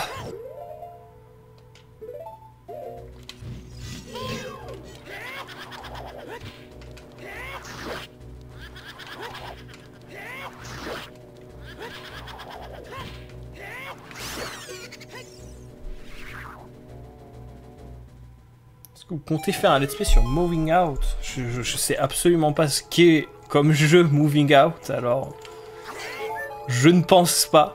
Vous comptez faire un let's play sur Moving Out? Je sais absolument pas ce qu'est comme jeu Moving Out, alors je ne pense pas.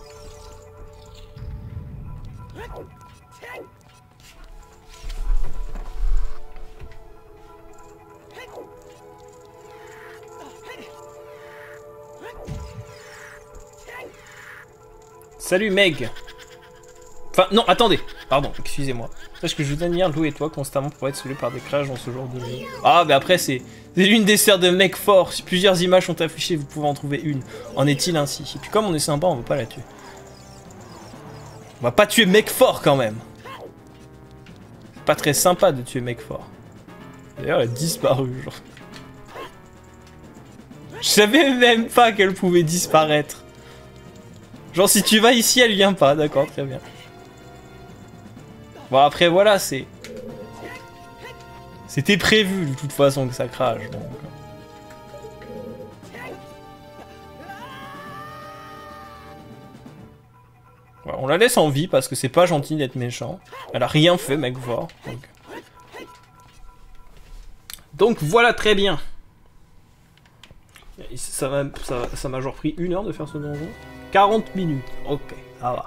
Salut Meg. Enfin, non, attendez. Pardon, excusez-moi. Sache que je t'admire, Lou et toi, constamment pour être saoulé par des crashs dans ce genre de jeu. Ah, mais après, c'est l'une des sœurs de mec fort. Si plusieurs images sont affichées, vous pouvez en trouver une. En est-il ainsi? Et puis comme on est sympa, on va pas la tuer. On va pas tuer mec fort quand même. C'est pas très sympa de tuer mec fort. D'ailleurs, elle a disparu, genre. Je savais même pas qu'elle pouvait disparaître. Genre, si tu vas ici, elle vient pas. D'accord, très bien. Bon, après, voilà, c'est... C'était prévu, de toute façon, que ça crache, donc... Voilà, on la laisse en vie, parce que c'est pas gentil d'être méchant. Elle a rien fait, mec fort. Donc, voilà, très bien. Ça m'a genre pris 1 heure de faire ce donjon. 40 minutes. Ok, ça va.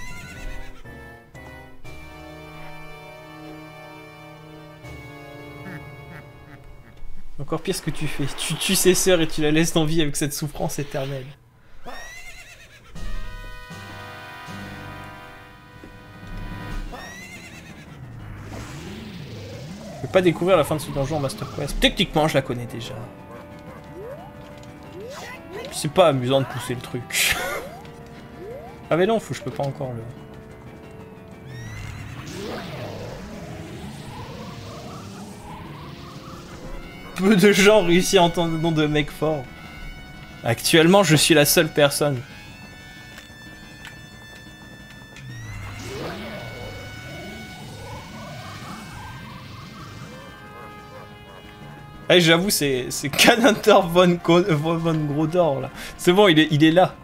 Encore pire ce que tu fais. Tu tues ses sœurs et tu la laisses en vie avec cette souffrance éternelle. Je vais pas découvrir la fin de ce donjon en Master Quest. Techniquement, je la connais déjà. C'est pas amusant de pousser le truc. Ah mais non, je peux pas encore le... Peu de gens réussissent à entendre le nom de mec fort. Actuellement, je suis la seule personne. Eh, j'avoue, c'est Canantor von Grodor, là. C'est bon, il est là.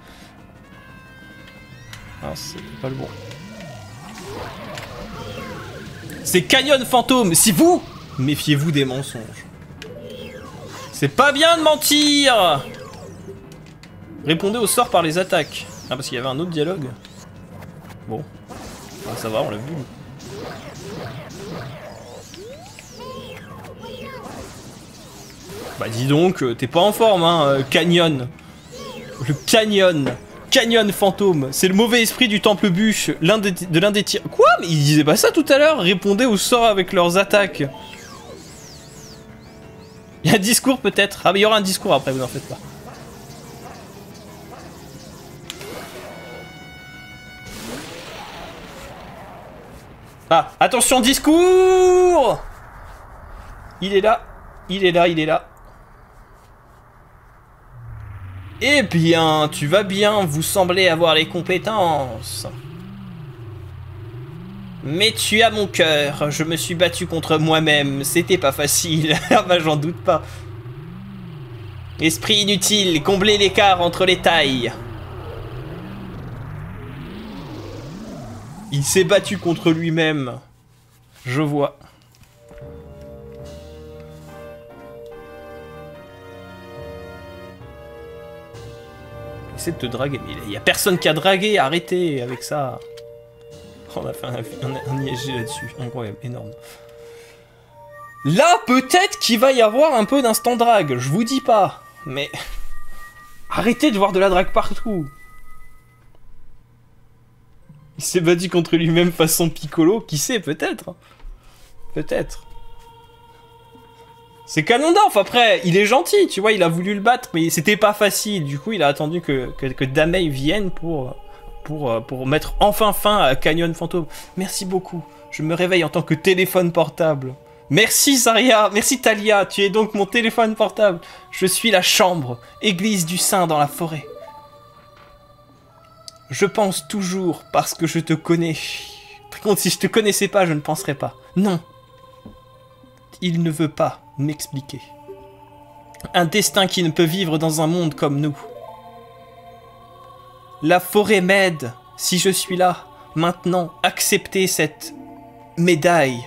Ah, c'est pas le bon. C'est Canyon Fantôme. Si vous... Méfiez-vous des mensonges. C'est pas bien de mentir. Répondez au sort par les attaques. Ah, parce qu'il y avait un autre dialogue. Bon. Ah, ça va, on l'a vu. Bah dis donc, t'es pas en forme, hein, Canyon. Le Canyon. Canyon fantôme. C'est le mauvais esprit du temple bûche. De l'un des tirs. Quoi? Mais ils disaient pas ça tout à l'heure. Répondez aux sorts avec leurs attaques. Il y a un discours peut-être. Ah mais il y aura un discours après, vous en faites pas. Ah, attention, discours! Il est là. Il est là, il est là. Eh bien, tu vas bien, vous semblez avoir les compétences. Mais tu as mon cœur, je me suis battu contre moi-même, c'était pas facile, ah bah j'en doute pas. Esprit inutile, combler l'écart entre les tailles. Il s'est battu contre lui-même, je vois. Essaie de te draguer, mais il y a personne qui a dragué, arrêtez avec ça. On a fait un ISG là-dessus, incroyable, énorme. Là, peut-être qu'il va y avoir un peu d'instant drague, je vous dis pas, mais... Arrêtez de voir de la drague partout. Il s'est battu contre lui-même façon Piccolo, qui sait, peut-être. Peut-être. C'est Ganondorf, après, il est gentil, tu vois, il a voulu le battre, mais c'était pas facile. Du coup, il a attendu que Damei vienne pour mettre enfin fin à Canyon Fantôme. Merci beaucoup, je me réveille en tant que téléphone portable. Merci Saria, merci Thalia, tu es donc mon téléphone portable. Je suis la chambre, église du saint dans la forêt. Je pense toujours parce que je te connais. Par contre, si je te connaissais pas, je ne penserais pas. Non. Il ne veut pas m'expliquer. Un destin qui ne peut vivre dans un monde comme nous. La forêt m'aide. Si je suis là, maintenant, acceptez cette médaille.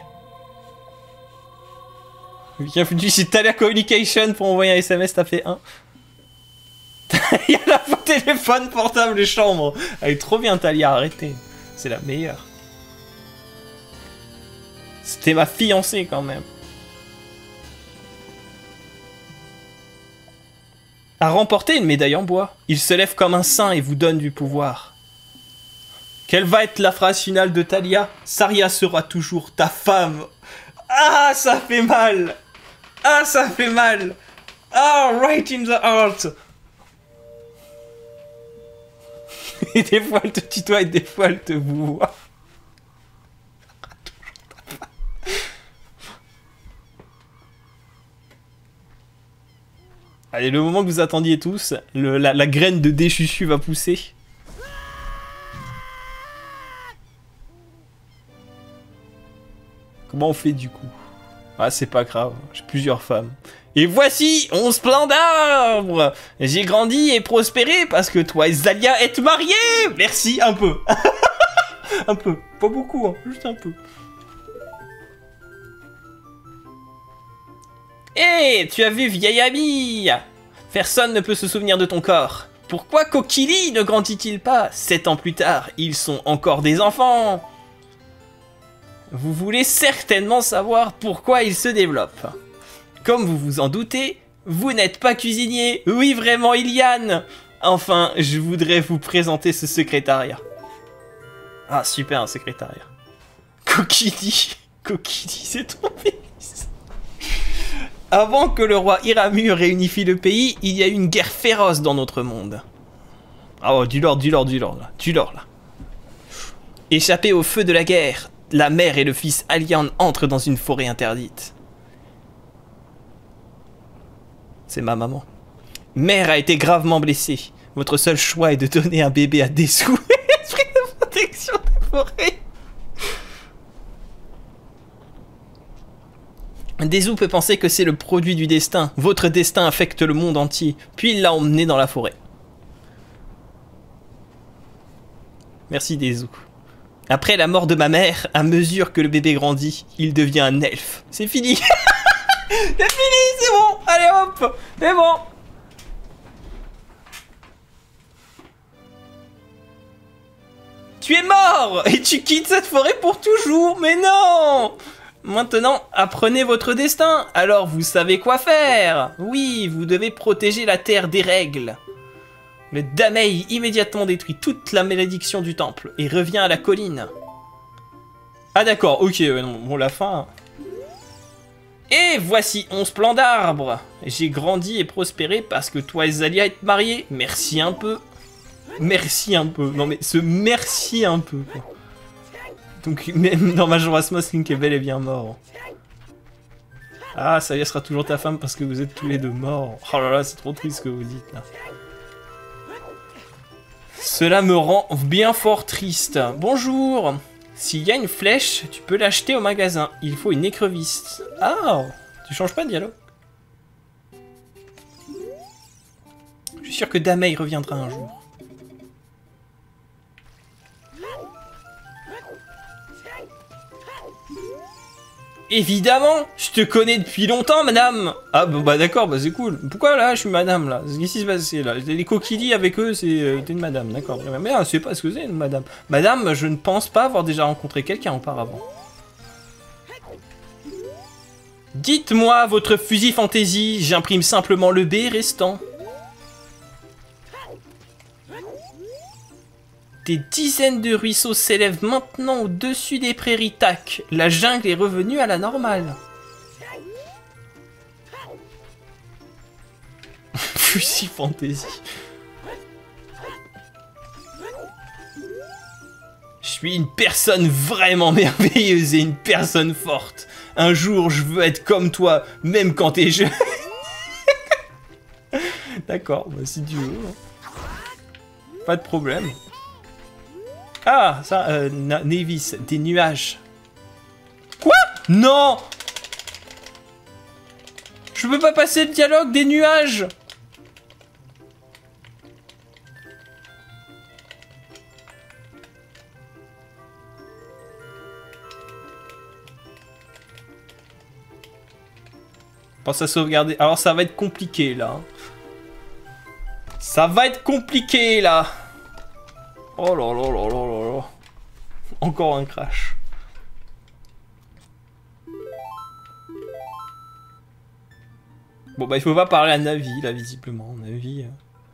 Bienvenue chez Thalia Communication pour envoyer un SMS, t'as fait 1. Il y a la téléphone portable et chambre. Elle est trop bien, Thalia, arrêtez. C'est la meilleure. C'était ma fiancée quand même. A remporté une médaille en bois. Il se lève comme un saint et vous donne du pouvoir. Quelle va être la phrase finale de Thalia? Saria sera toujours ta femme. Ah, ça fait mal. Ah, ça fait mal. Ah, right in the heart. Et des fois elle te tutoie et des fois elle te voit. Allez, le moment que vous attendiez tous, la graine de Déchuchu va pousser. Comment on fait du coup? Ah, c'est pas grave, j'ai plusieurs femmes. Et voici 11 plants d'arbres. J'ai grandi et prospéré parce que toi et Zalia êtes mariés. Merci, un peu. Un peu, pas beaucoup, hein, juste un peu. Hé, tu as vu, vieille amie? Personne ne peut se souvenir de ton corps. Pourquoi Kokili ne grandit-il pas? 7 ans plus tard, ils sont encore des enfants. Vous voulez certainement savoir pourquoi ils se développent. Comme vous vous en doutez, vous n'êtes pas cuisinier. Oui, vraiment, Iliane. Enfin, je voudrais vous présenter ce secrétariat. Ah, super, un secrétariat. Kokili. Kokili, c'est trop fils. Avant que le roi Iramu réunifie le pays, il y a eu une guerre féroce dans notre monde. Ah oh, du lore là. Échappés au feu de la guerre, la mère et le fils Alian entrent dans une forêt interdite. C'est ma maman. Mère a été gravement blessée. Votre seul choix est de donner un bébé à Desu. Esprit de protection des forêts. Desu peut penser que c'est le produit du destin. Votre destin affecte le monde entier. Puis il l'a emmené dans la forêt. Merci Desu. Après la mort de ma mère, à mesure que le bébé grandit, il devient un elfe. C'est fini. C'est fini, c'est bon. Allez hop, c'est bon. Tu es mort et tu quittes cette forêt pour toujours. Mais non. Maintenant, apprenez votre destin. Alors, vous savez quoi faire. Oui, vous devez protéger la terre des règles. Le Damei immédiatement détruit toute la malédiction du temple et revient à la colline. Ah d'accord, ok, non, bon, la fin... Et voici 11 plants d'arbres. J'ai grandi et prospéré parce que toi et Xalia êtes mariés. Merci un peu. Merci un peu. Non mais ce merci un peu, quoi. Donc même dans Majora's Mask, Link est bel et bien mort. Ah, Xalia sera toujours ta femme parce que vous êtes tous les deux morts. Oh là là, c'est trop triste ce que vous dites là. Cela me rend bien fort triste. Bonjour. S'il y a une flèche, tu peux l'acheter au magasin. Il faut une écrevisse. Ah, tu changes pas de dialogue. Je suis sûr que Damei reviendra un jour. Évidemment, je te connais depuis longtemps, madame. Ah bah d'accord, bah c'est cool. Pourquoi là, je suis madame là? Qu'est-ce qui se passe là? Les coquillis avec eux, c'est t'es une madame, d'accord. Mais je sais pas ce que c'est une madame. Madame, je ne pense pas avoir déjà rencontré quelqu'un auparavant. Dites-moi votre fusil fantaisie, j'imprime simplement le B restant. Des dizaines de ruisseaux s'élèvent maintenant au-dessus des prairies tac. La jungle est revenue à la normale. Fusil fantaisie. Je suis une personne vraiment merveilleuse et une personne forte. Un jour, je veux être comme toi, même quand t'es jeune. D'accord, bah si tu veux. Pas de problème. Ah, ça, Nevis, des nuages. Quoi? Non! Je peux pas passer le dialogue des nuages! Pense à sauvegarder. Alors ça va être compliqué là. Ça va être compliqué là. Oh là là là là là là. Encore un crash. Bon bah il faut pas parler à Navi là visiblement. Navi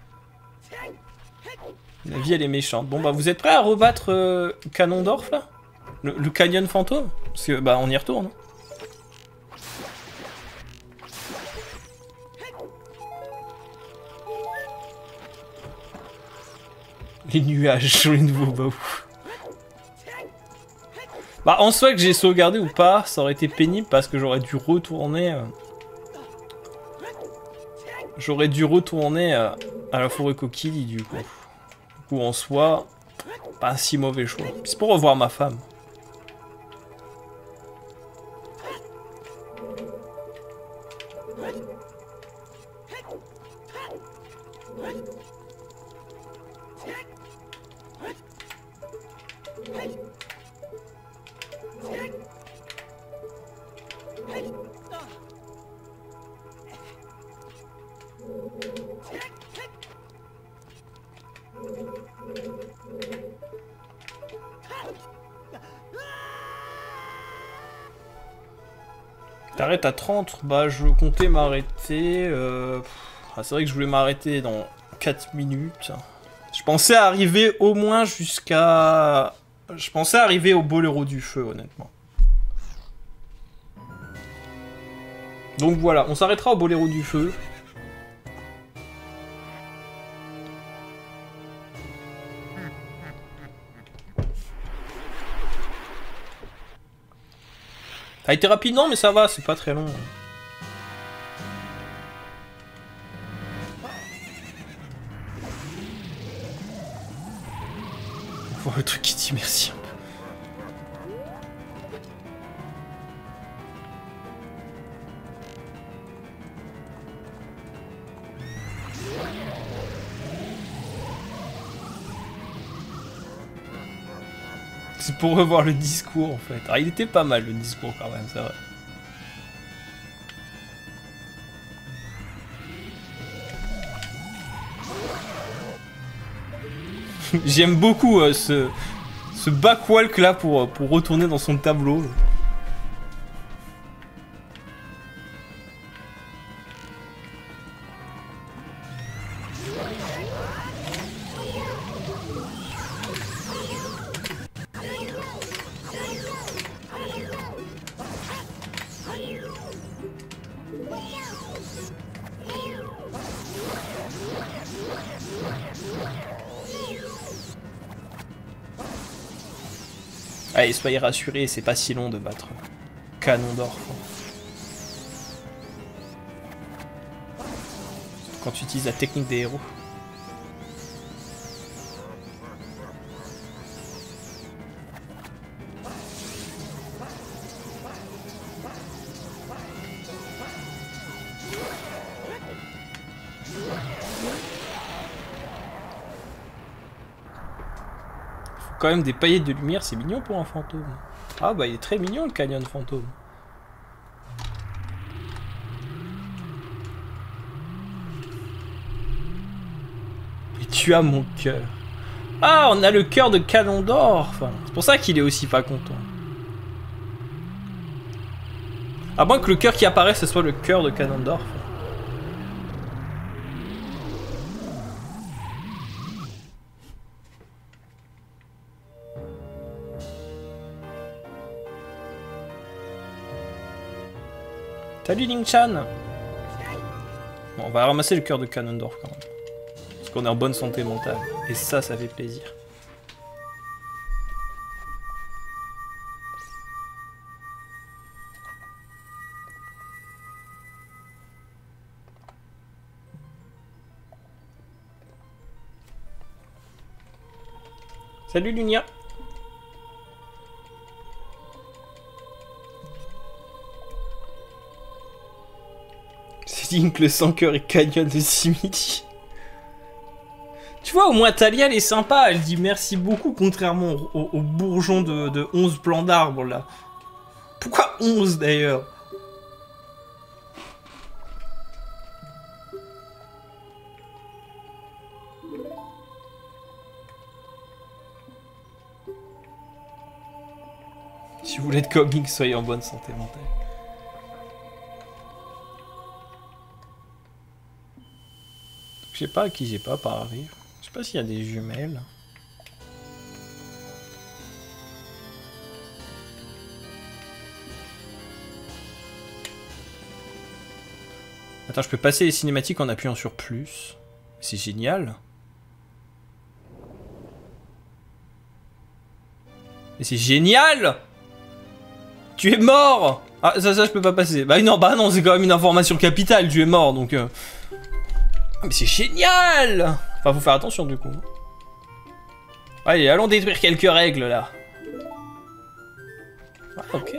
elle est méchante. Bon bah vous êtes prêts à rebattre Ganondorf là? Le canyon fantôme? Parce que bah on y retourne. Hein. Les nuages sur les nouveaux baous. Bah en soi que j'ai sauvegardé ou pas, ça aurait été pénible parce que j'aurais dû retourner... J'aurais dû retourner à la forêt Kokili du coup. Du coup en soi, pas un si mauvais choix. C'est pour revoir ma femme. T'arrêtes à 30, bah je comptais m'arrêter... Ah, c'est vrai que je voulais m'arrêter dans 4 minutes. Je pensais arriver au moins jusqu'à... Je pensais arriver au Boléro du Feu, honnêtement. Donc voilà, on s'arrêtera au Boléro du Feu. Ça a été rapide, non, mais ça va, c'est pas très long. On voit le truc qui dit merci un peu. C'est pour revoir le discours en fait. Ah, il était pas mal le discours quand même, c'est vrai. J'aime beaucoup ce backwalk là pour retourner dans son tableau. Allez, soyez rassurés, c'est pas si long de battre Ganondorf. Quand tu utilises la technique des héros. Quand même des paillettes de lumière, c'est mignon pour un fantôme. Ah bah il est très mignon le canyon fantôme. Et tu as mon cœur. Ah, on a le cœur de Ganondorf. C'est pour ça qu'il est aussi pas content. À moins que le cœur qui apparaît, ce soit le cœur de Ganondorf. Salut Ling-chan. Bon, on va ramasser le cœur de Ganondorf quand même. Parce qu'on est en bonne santé mentale. Et ça fait plaisir. Salut Lunia. C'est Link le sans cœur et Canyon de Simili. Tu vois, au moins Talia elle est sympa, elle dit merci beaucoup contrairement au bourgeon de 11 plants d'arbres là. Pourquoi 11 d'ailleurs? Si vous voulez être comme Link, soyez en bonne santé mentale. Je sais pas à qui j'ai pas par arrière. Je sais pas s'il y a des jumelles. Attends, je peux passer les cinématiques en appuyant sur plus. C'est génial. Mais c'est génial! Tu es mort! Ah, ça je peux pas passer. Bah non, c'est quand même une information capitale, tu es mort, donc... Ah, mais c'est génial! Enfin, faut faire attention, du coup. Allez, allons détruire quelques règles, là. Ah, ok.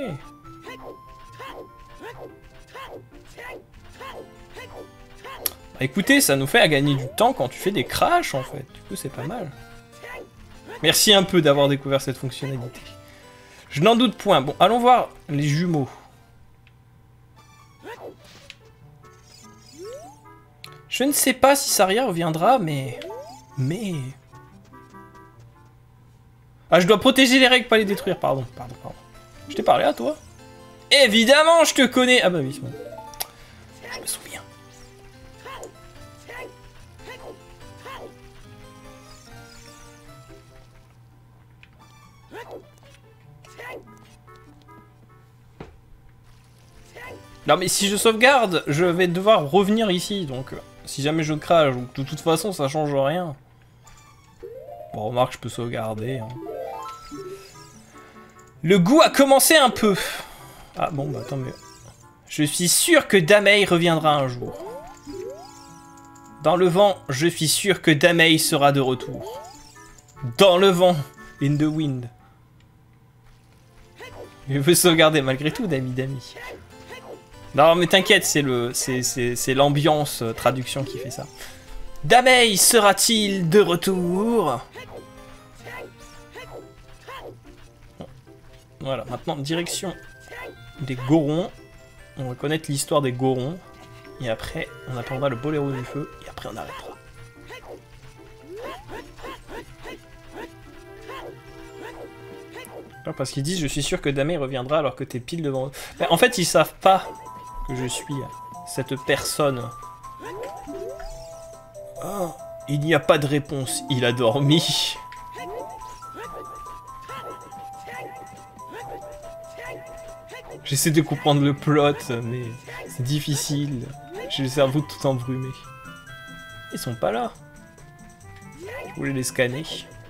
Bah, écoutez, ça nous fait à gagner du temps quand tu fais des crashs, en fait. Du coup, c'est pas mal. Merci un peu d'avoir découvert cette fonctionnalité. Je n'en doute point. Bon, allons voir les jumeaux. Je ne sais pas si Saria reviendra, mais... Ah, je dois protéger les règles, pas les détruire. Pardon. Je t'ai parlé à toi? Évidemment, je te connais. Ah bah oui, c'est bon. Je me souviens. Non mais si je sauvegarde, je vais devoir revenir ici, donc si jamais je crash, de toute façon ça change rien. Bon, remarque, je peux sauvegarder. Hein. Le goût a commencé un peu. Ah bon, bah tant mieux. Je suis sûr que Damei reviendra un jour. Dans le vent, je suis sûr que Damei sera de retour. Dans le vent, in the wind. Je veux sauvegarder malgré tout, Dami. Non mais t'inquiète, c'est l'ambiance traduction qui fait ça. Damei sera-t-il de retour? Voilà, maintenant direction des Gorons. On va connaître l'histoire des Gorons. Et après, on apprendra le boléro du feu. Et après, on arrêtera. Non, parce qu'ils disent, je suis sûr que Damei reviendra alors que t'es pile devant eux. Mais en fait, ils savent pas que je suis cette personne. Oh, Il n'y a pas de réponse, il a dormi. J'essaie de comprendre le plot, mais c'est difficile. J'ai le cerveau tout embrumé. Ils sont pas là. Je voulais les scanner.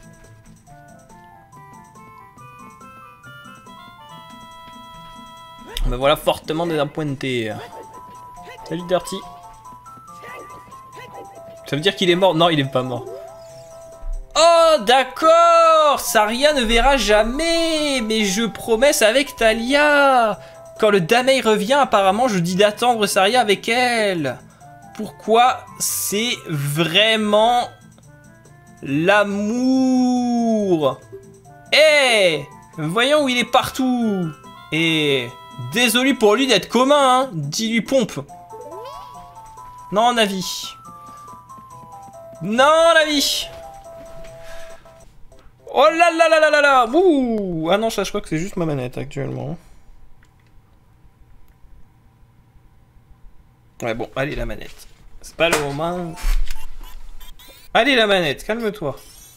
Me voilà fortement désappointé. Salut Dirty. Ça veut dire qu'il est mort? Non, il est pas mort. Oh, d'accord! Saria ne verra jamais! Mais je promets avec Talia! Quand le Damei revient, apparemment, je dis d'attendre Saria avec elle. Pourquoi? C'est vraiment l'amour. Eh! Voyons où il est partout. Et désolé pour lui d'être commun, hein. Dis-lui pompe. Non, Navi. Non, Navi. Oh là là là là là là. Ouh. Ah non, ça, je crois que c'est juste ma manette actuellement. Ouais, bon, allez, la manette. C'est pas le moment. Allez, la manette, calme-toi.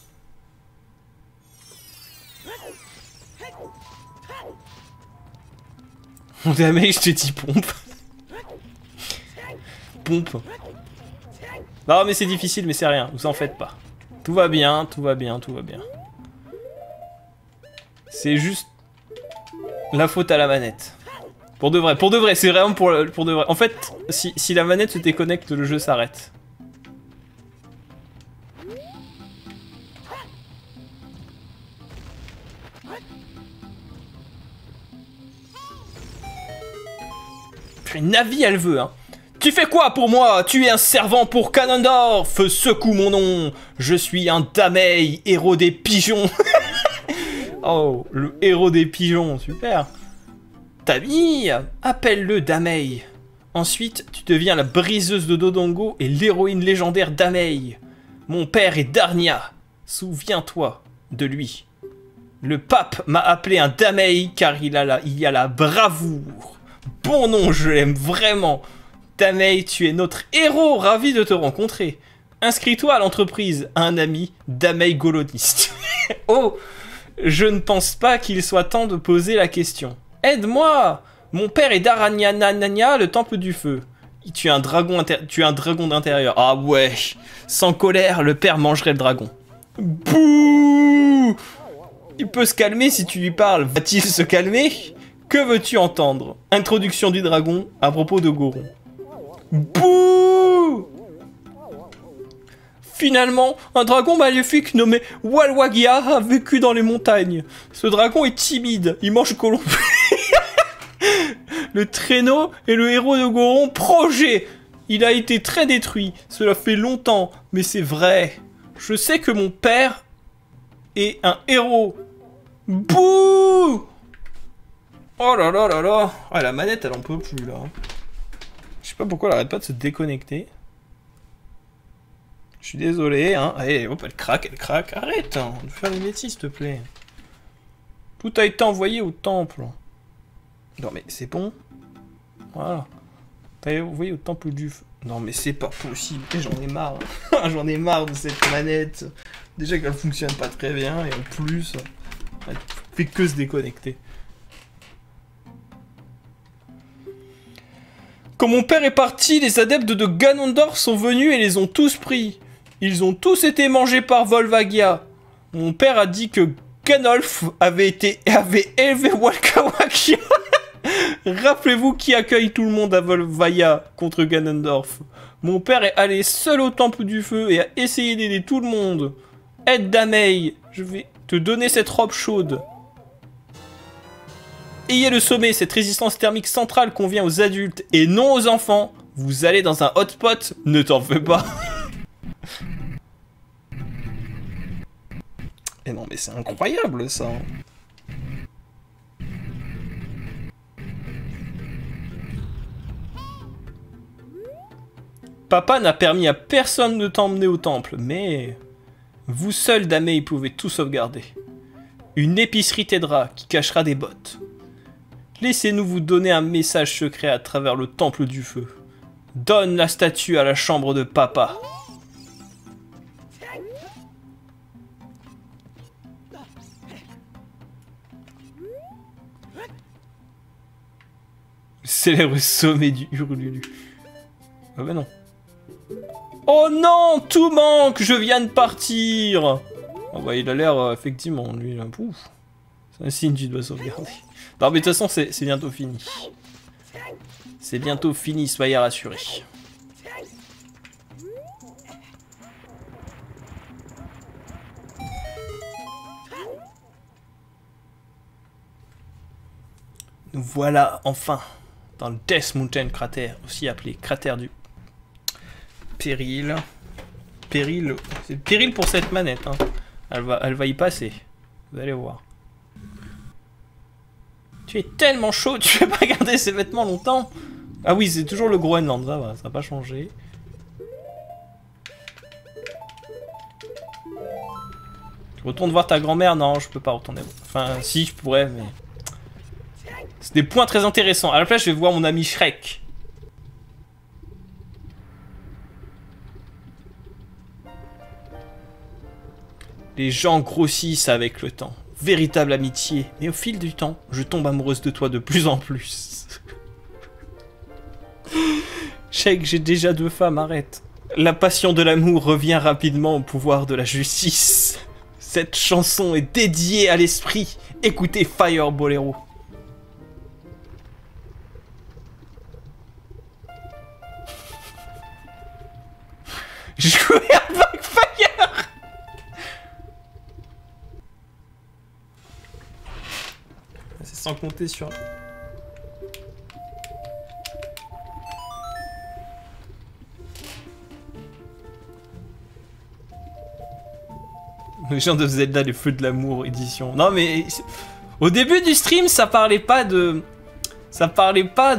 Mon Damei, je te dis pompe. Pompe. Non, mais c'est difficile, mais c'est rien. Vous en faites pas. Tout va bien, tout va bien, tout va bien. C'est juste la faute à la manette. Pour de vrai, c'est vraiment pour de vrai. En fait, si la manette se déconnecte, le jeu s'arrête. Navi, elle veut, hein. Tu fais quoi pour moi? Tu es un servant pour Ganondorf. Secoue mon nom. Je suis un Damei, héros des pigeons. Oh, le héros des pigeons, super. Tami, appelle-le Damei. Ensuite, tu deviens la briseuse de Dodongo et l'héroïne légendaire Damei. Mon père est Darnia. Souviens-toi de lui. Le pape m'a appelé un Damei car il y a la bravoure. Bon nom, je l'aime vraiment. Damei, tu es notre héros, ravi de te rencontrer. Inscris-toi à l'entreprise, un ami Damei goloniste. Oh, je ne pense pas qu'il soit temps de poser la question. Aide-moi! Mon père est Daranyananya, le temple du feu. Tu es un dragon d'intérieur. Ah ouais, sans colère, le père mangerait le dragon. Bouh! Il peut se calmer si tu lui parles. Va-t-il se calmer? Que veux-tu entendre? Introduction du dragon à propos de Goron. Bouh! Finalement, un dragon maléfique nommé Walwagia a vécu dans les montagnes. Ce dragon est timide, il mange colombe. Le traîneau est le héros de Goron, Projet. Il a été très détruit, cela fait longtemps, mais c'est vrai. Je sais que mon père est un héros. Bouh! Oh là là là là. Ah, la manette, elle en peut plus, là. Je sais pas pourquoi elle arrête pas de se déconnecter. Je suis désolé, hein. Allez, hop, elle craque. Arrête, hein, de faire des bêtises, s'il te plaît. Tout a été envoyé au temple. Non, mais c'est bon. Voilà. T'as envoyé au temple du feu. Non, mais c'est pas possible. J'en ai marre. J'en ai marre de cette manette. Déjà qu'elle fonctionne pas très bien, et en plus, elle fait que se déconnecter. Quand mon père est parti, les adeptes de Ganondorf sont venus et les ont tous pris. Ils ont tous été mangés par Volvagia. Mon père a dit que Ganolf avait élevé Walkawakia. Rappelez-vous qui accueille tout le monde à Volvagia contre Ganondorf. Mon père est allé seul au temple du feu et a essayé d'aider tout le monde. Aide Damei, je vais te donner cette robe chaude. Ayez le sommet, cette résistance thermique centrale convient aux adultes et non aux enfants. Vous allez dans un hotspot, ne t'en fais pas. Et non mais c'est incroyable ça. Papa n'a permis à personne de t'emmener au temple, mais vous seul, Damei, pouvez tout sauvegarder. Une épicerie t'aidera qui cachera des bottes. Laissez-nous vous donner un message secret à travers le temple du feu. Donne la statue à la chambre de papa. Célèbre sommet du Hurlulu. Ah bah non. Oh non, tout manque, je viens de partir. Oh bah il a l'air, effectivement, lui, là, pouf. C'est un signe, tu dois sauvegarder. Non mais de toute façon, c'est bientôt fini. C'est bientôt fini, soyez rassurés. Nous voilà enfin dans le Death Mountain Crater, aussi appelé cratère du péril. Péril, c'est péril pour cette manette, hein. Elle va y passer. Vous allez voir. Tu es tellement chaud, tu vas pas garder ces vêtements longtemps. Ah oui, c'est toujours le Groenland, ça va pas changé. Tu retournes voir ta grand-mère? Non, je peux pas retourner. Enfin, si, je pourrais, mais... C'est des points très intéressants. À la place, je vais voir mon ami Shrek. Les gens grossissent avec le temps. Véritable amitié. Mais au fil du temps, je tombe amoureuse de toi de plus en plus. Shrek, j'ai déjà 2 femmes, arrête. La passion de l'amour revient rapidement au pouvoir de la justice. Cette chanson est dédiée à l'esprit. Écoutez Fire Bolero. J'ai joué à Backfire. C'est sans compter sur... Le genre de Zelda, les feux de l'amour, édition. Non mais... Au début du stream, ça parlait pas de... Ça parlait pas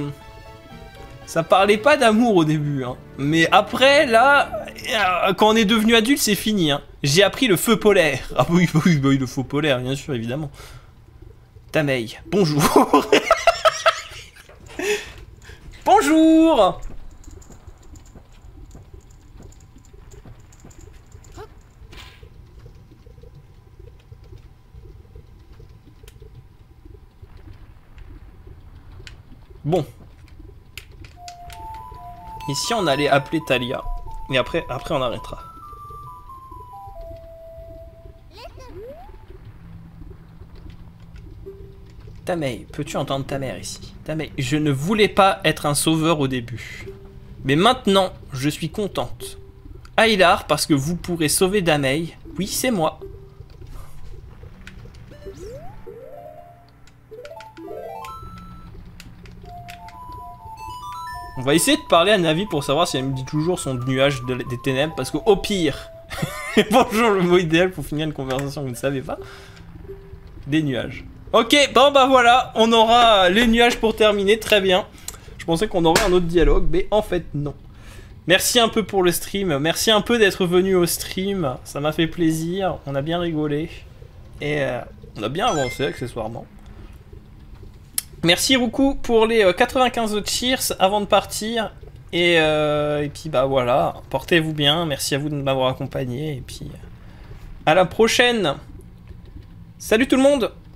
d'amour au début, hein. Mais après, là, quand on est devenu adulte, c'est fini, hein. J'ai appris le feu polaire. Ah oui, le feu polaire, bien sûr, évidemment. Tamei, bonjour. Bonjour. Bon. Ici, on allait appeler Thalia. Et après on arrêtera. Tamei, peux-tu entendre ta mère ici? Tamei, je ne voulais pas être un sauveur au début. Mais maintenant, je suis contente. Aylar, parce que vous pourrez sauver Damei. Oui, c'est moi. On va essayer de parler à Navi pour savoir si elle me dit toujours son nuage des ténèbres, parce qu'au pire, bonjour le mot idéal pour finir une conversation que vous ne savez pas, des nuages. Ok, bon bah voilà, on aura les nuages pour terminer, très bien. Je pensais qu'on aurait un autre dialogue, mais en fait non. Merci un peu pour le stream, merci un peu d'être venu au stream, ça m'a fait plaisir, on a bien rigolé, et on a bien avancé accessoirement. Merci Ruku pour les 95 autres cheers avant de partir. Et puis bah voilà, portez-vous bien, merci à vous de m'avoir accompagné. Et puis à la prochaine. Salut tout le monde!